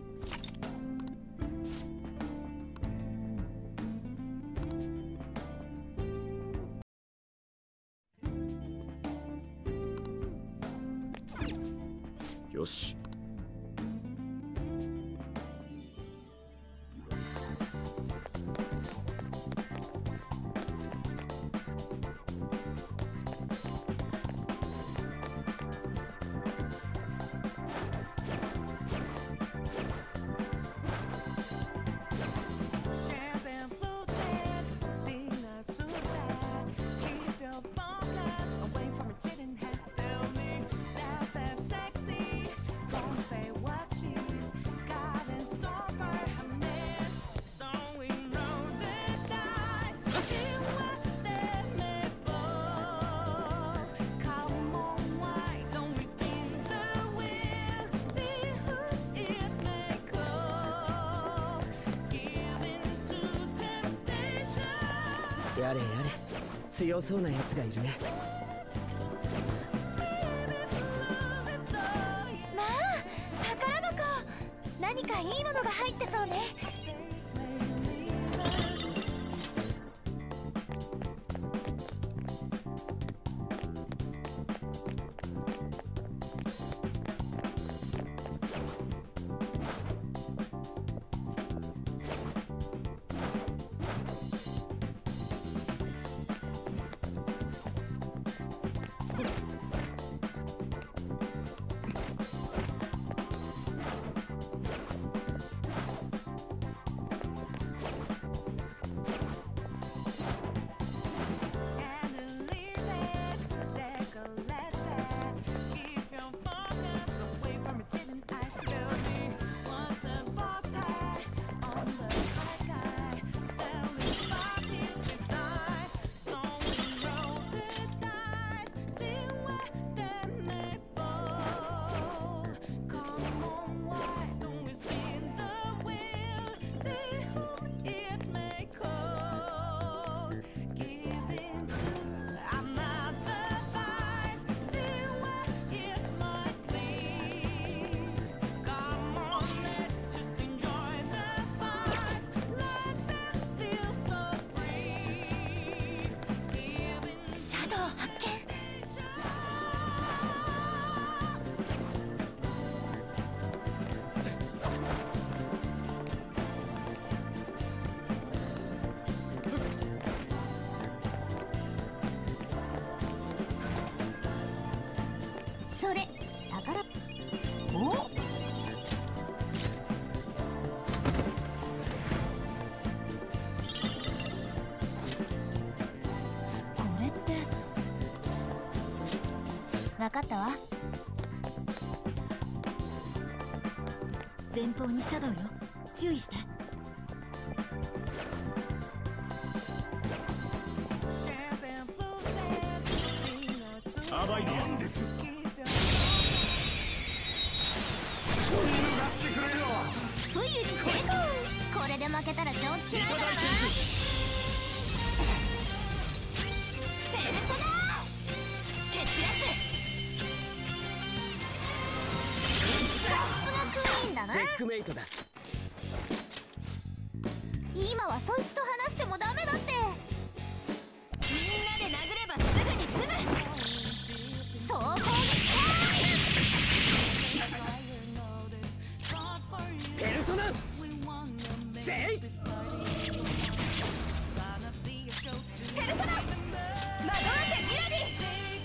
よし。 やれやれ、強そうなやつがいるね。 まあ宝箱、何かいいものが入ってそうね。それ宝おこれって分かったわ。前方にシャドウよ、注意して。 暴いてなんです。 不意打ち成功。これで負けたら承知しないからな。ペルソナ決裂。さすがクイーンだな。 チェックメイトだ。 今はそいつと話してもダメだって。みんなで殴ればすぐに済む。そう攻撃ペルソナせい。ペルソナ惑わせミラデ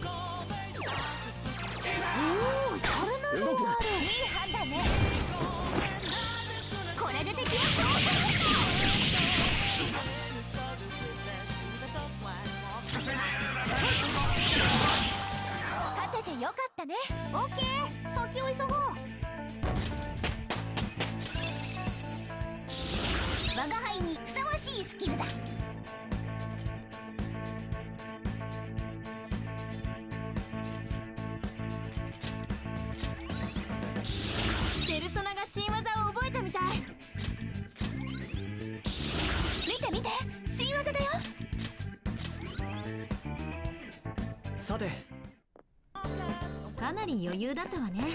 ィ。おお、これもある。いい判断ね。これで敵はそうする。勝ててよかったね。オッケー、先を急ごう。我が輩にふさわしいスキルだ。ペルソナが新技を覚えたみたい。見て見て、新技だよ。 さて、 かなり余裕だったわね。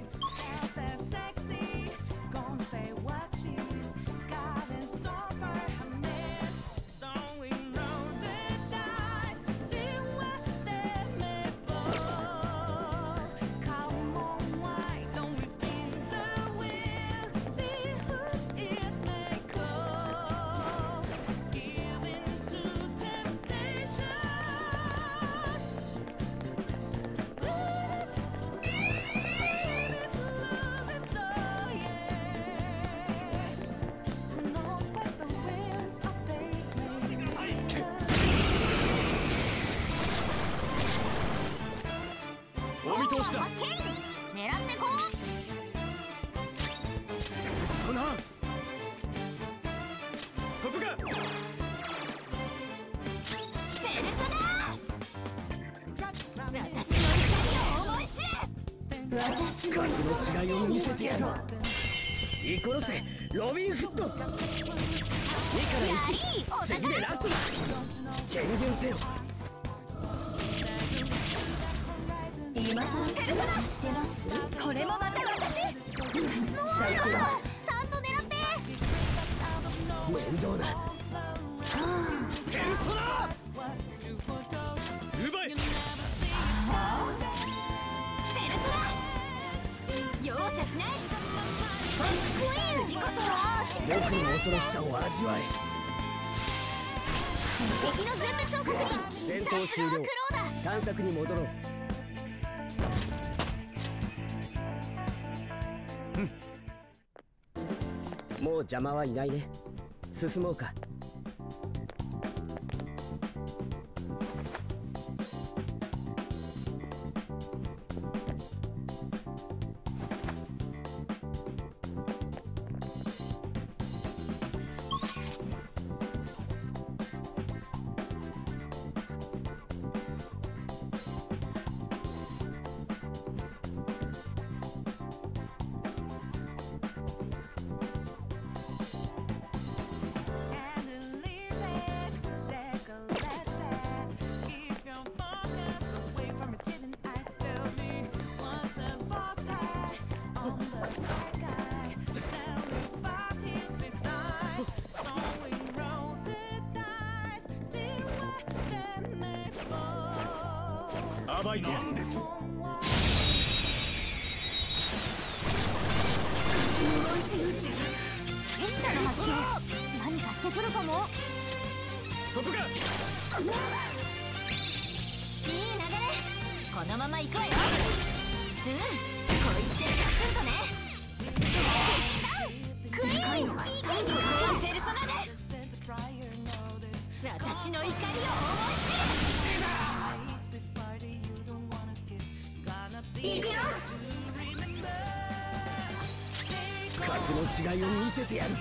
狙ってこう。 そなそこがペルソナ。私の怒りを思い知れ。私の格の違いを見せてやる。 イコロセロビンフット。にからいち、次でラストだ。権限せよ。 今さらしてますこれもまた私ノアちゃんと狙って面倒だ。ペルソナ奪え。 容赦しない次こそは僕の恐ろしさを味わえ。 敵の全滅を確認。 戦闘終了。探索に戻ろう。もう邪魔はいないね。進もうか。暴いてやるんです。 変なの発見。何かしてくるかも。 そこか。 いい流れ。このまま行くわよ。うん、こいつでガツンとね。クイーン、いいペルソナで私の怒りを思い知る。行くよ。 格の違いを見せてやる。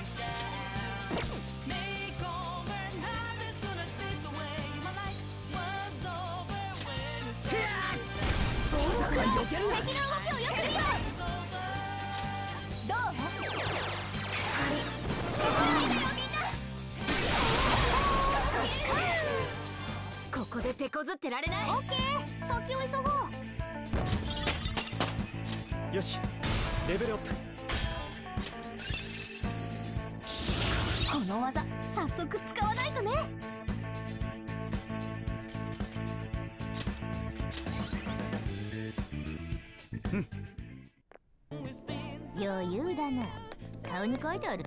敵の動きをよく見ろ。どう？ここで手こずってられない。オッケー、先を急ごう。 よし、レベルアップ。 この技早速使わないとね。余裕だな。顔に書いてある。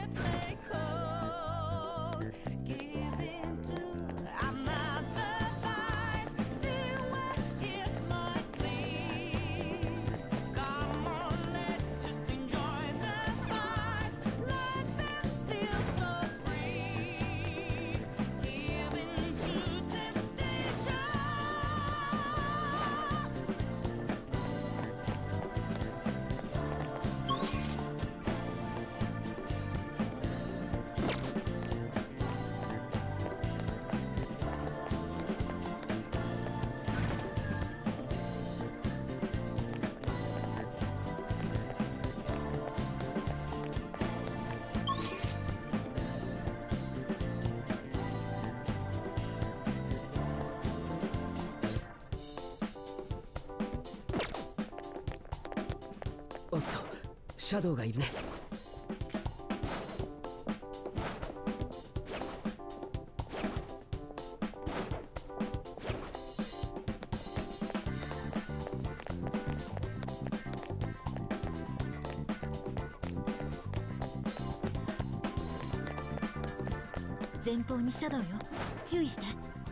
おっと、シャドウがいるね。 前方にシャドウよ。注意して。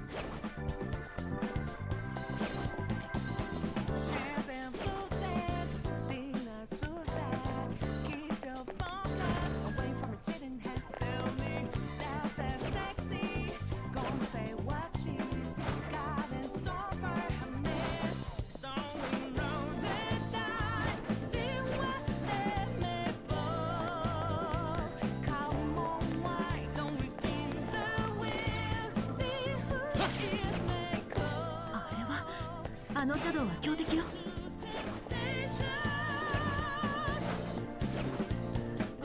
あのシャドウは強敵よ。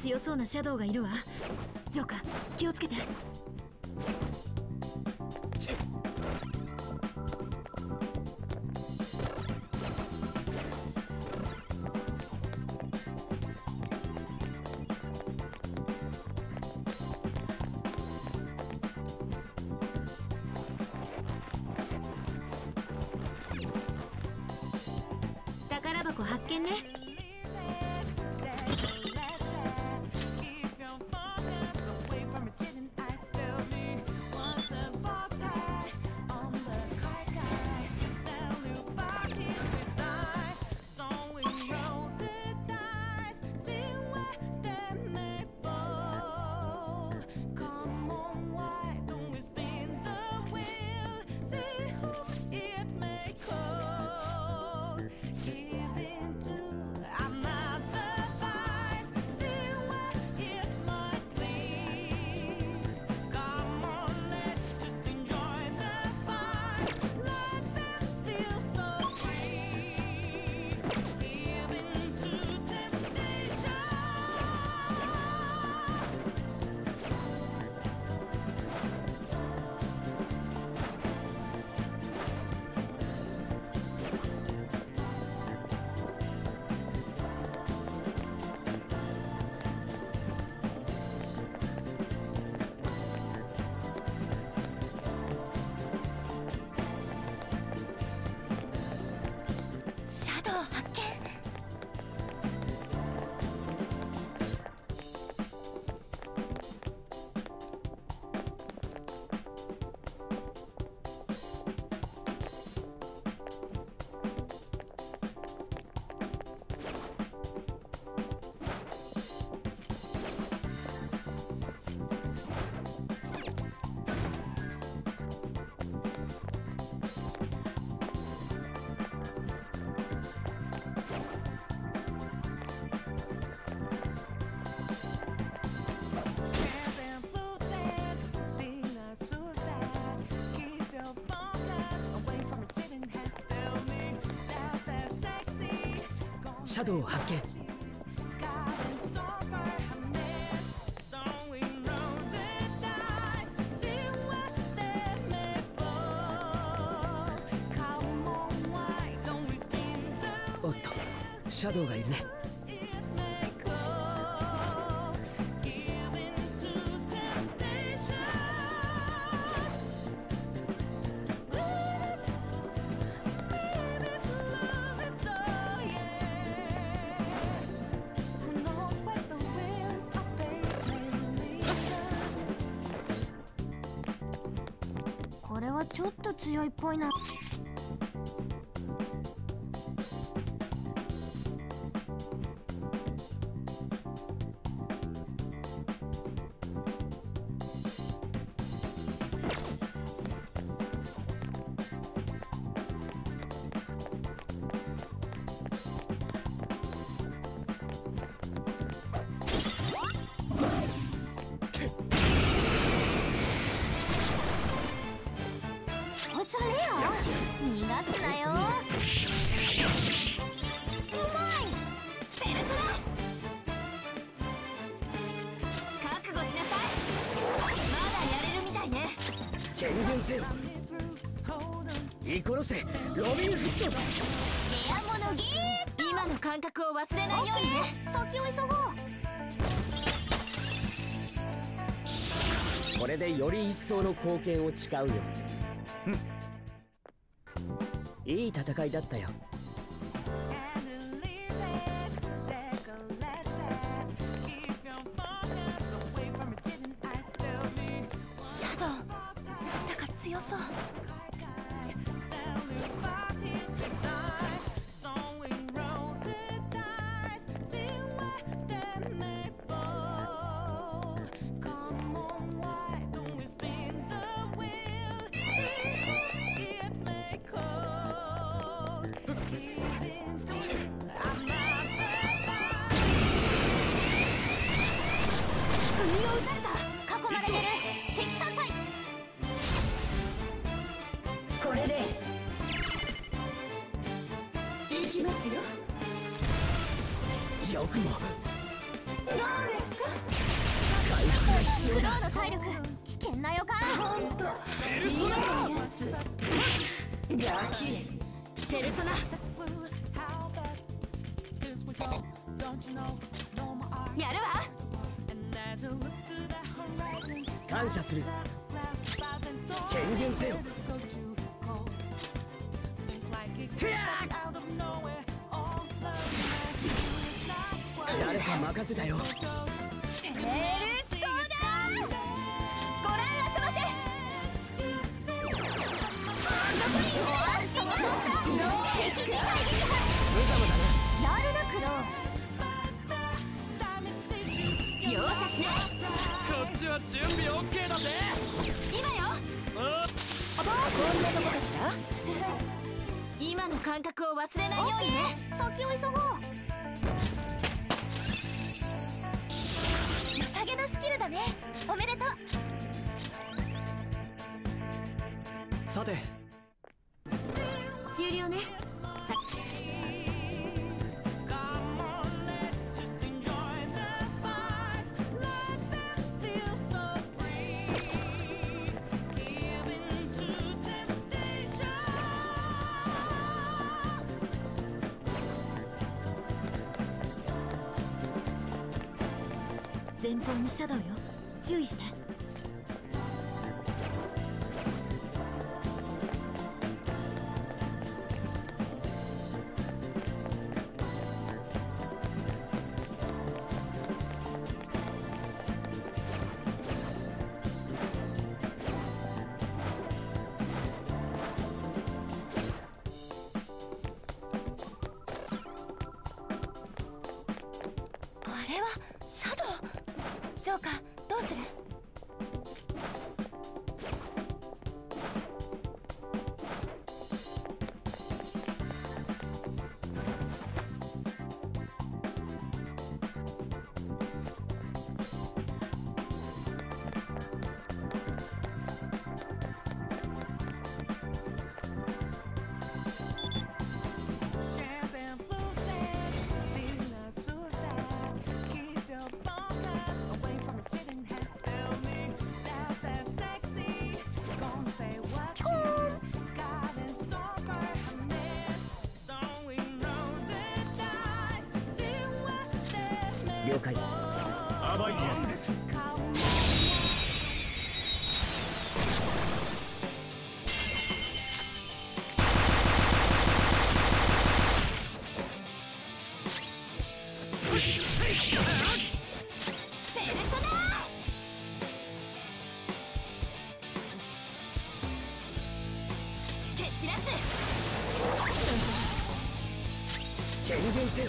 強そうなシャドウがいるわ。ジョーカー、気をつけて。宝箱発見ね。 シャドウを発見。おっと、シャドウがいるね。 これはちょっと強いっぽいな。こいつはレア？逃がすなよ。うまい！ベルトラ！覚悟しなさい。まだやれるみたいね。 権限せよ。イコロセ、ロビンフット。 レアモノゲー！今の感覚を忘れないようにね。先を急ごう。 これでより一層の貢献を誓うよ。いい戦いだったよ。 シャドウ、なんだか強そう。これでいきますよ。 よくも。 どうですか？ クローの体力危険な予感。 ペルソナガキペルソナやるわ。 感謝する。権限せよ。誰か任せたよ。 ペルソナご覧あそばせ。やるなクロー。容赦しない。 こっちは準備 オーケー だぜ。 今よ。 こんなとこかしら。 今の感覚を忘れないようにね。先を急ごう。良さげなスキルだね。おめでとう。 さて終了ね。さ前方にシャドウよ。注意して。あれはシャドウ。ジョーカーどうする？ 了解。 暴いてやるんです。 蹴散らす。 権限せよ。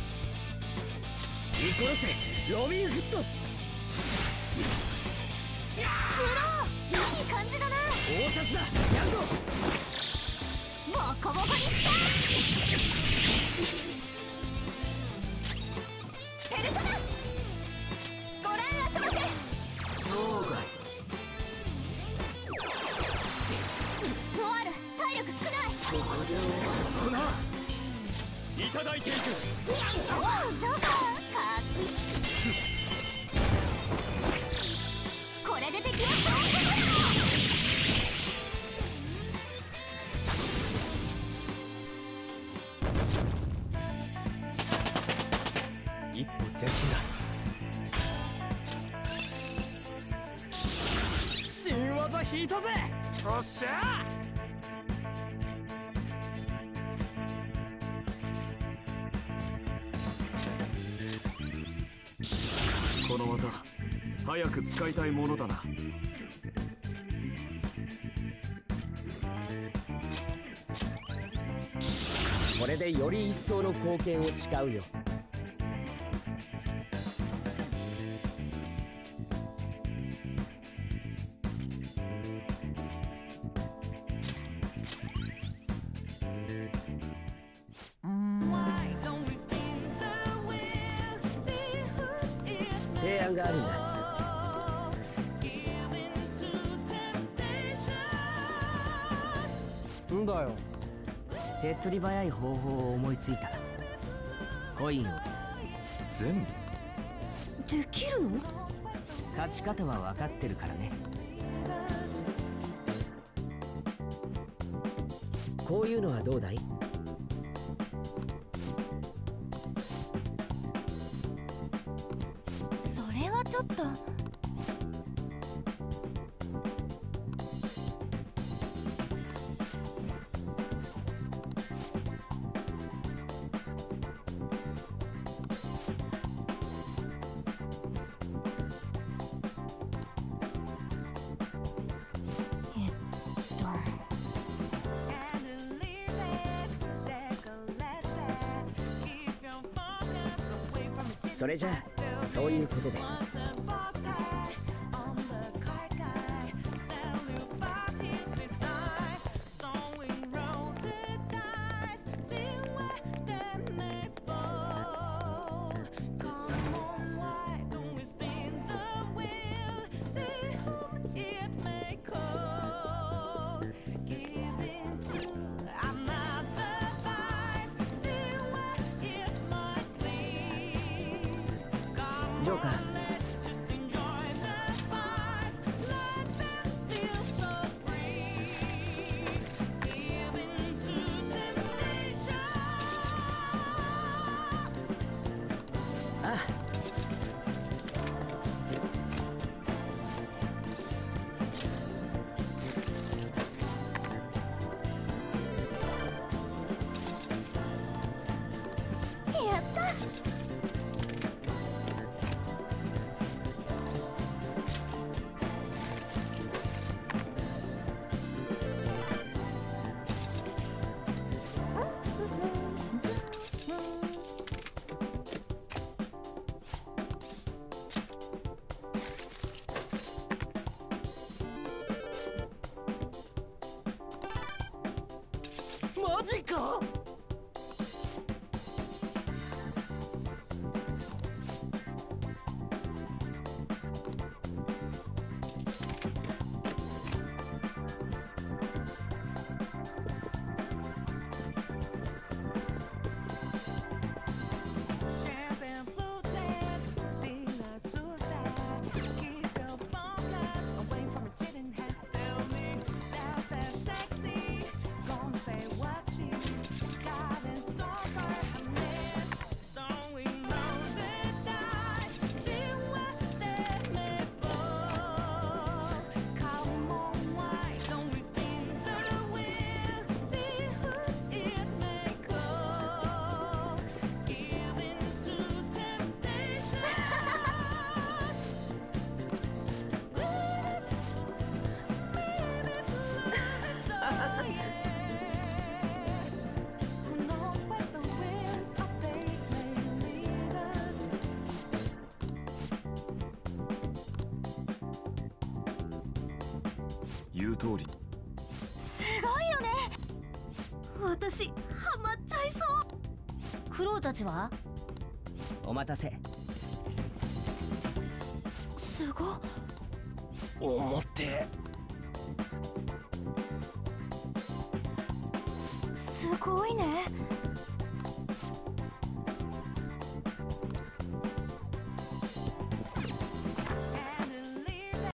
見殺せロビンフット。 クローいい感じだな。 大札だやるぞ。 ボコボコにした。ペルソナご覧あそばせ。 そうかい。 ノアール体力少ない。 ここで終わらすな。 いただいていく。 おおジョーカーかっこいい。これで敵を倒せる。 一歩前進だ。 新技引いたぜ。おっしゃこの技早く使いたいものだな。 これでより一層の貢献を誓うよ。提案があるんだ。んだよ。手っ取り早い方法を思いついた。コインを全部できるの？ 勝ち方は分かってるからね。こういうのはどうだい？ それはちょっと。 それじゃあそういうことで。ジョーカー、ああ、 やった。 マジか？ 言う通り。 すごいよね。 私ハマっちゃいそう。 クロウたちは？ お待たせ。 すごっ。 重て。 すごいね。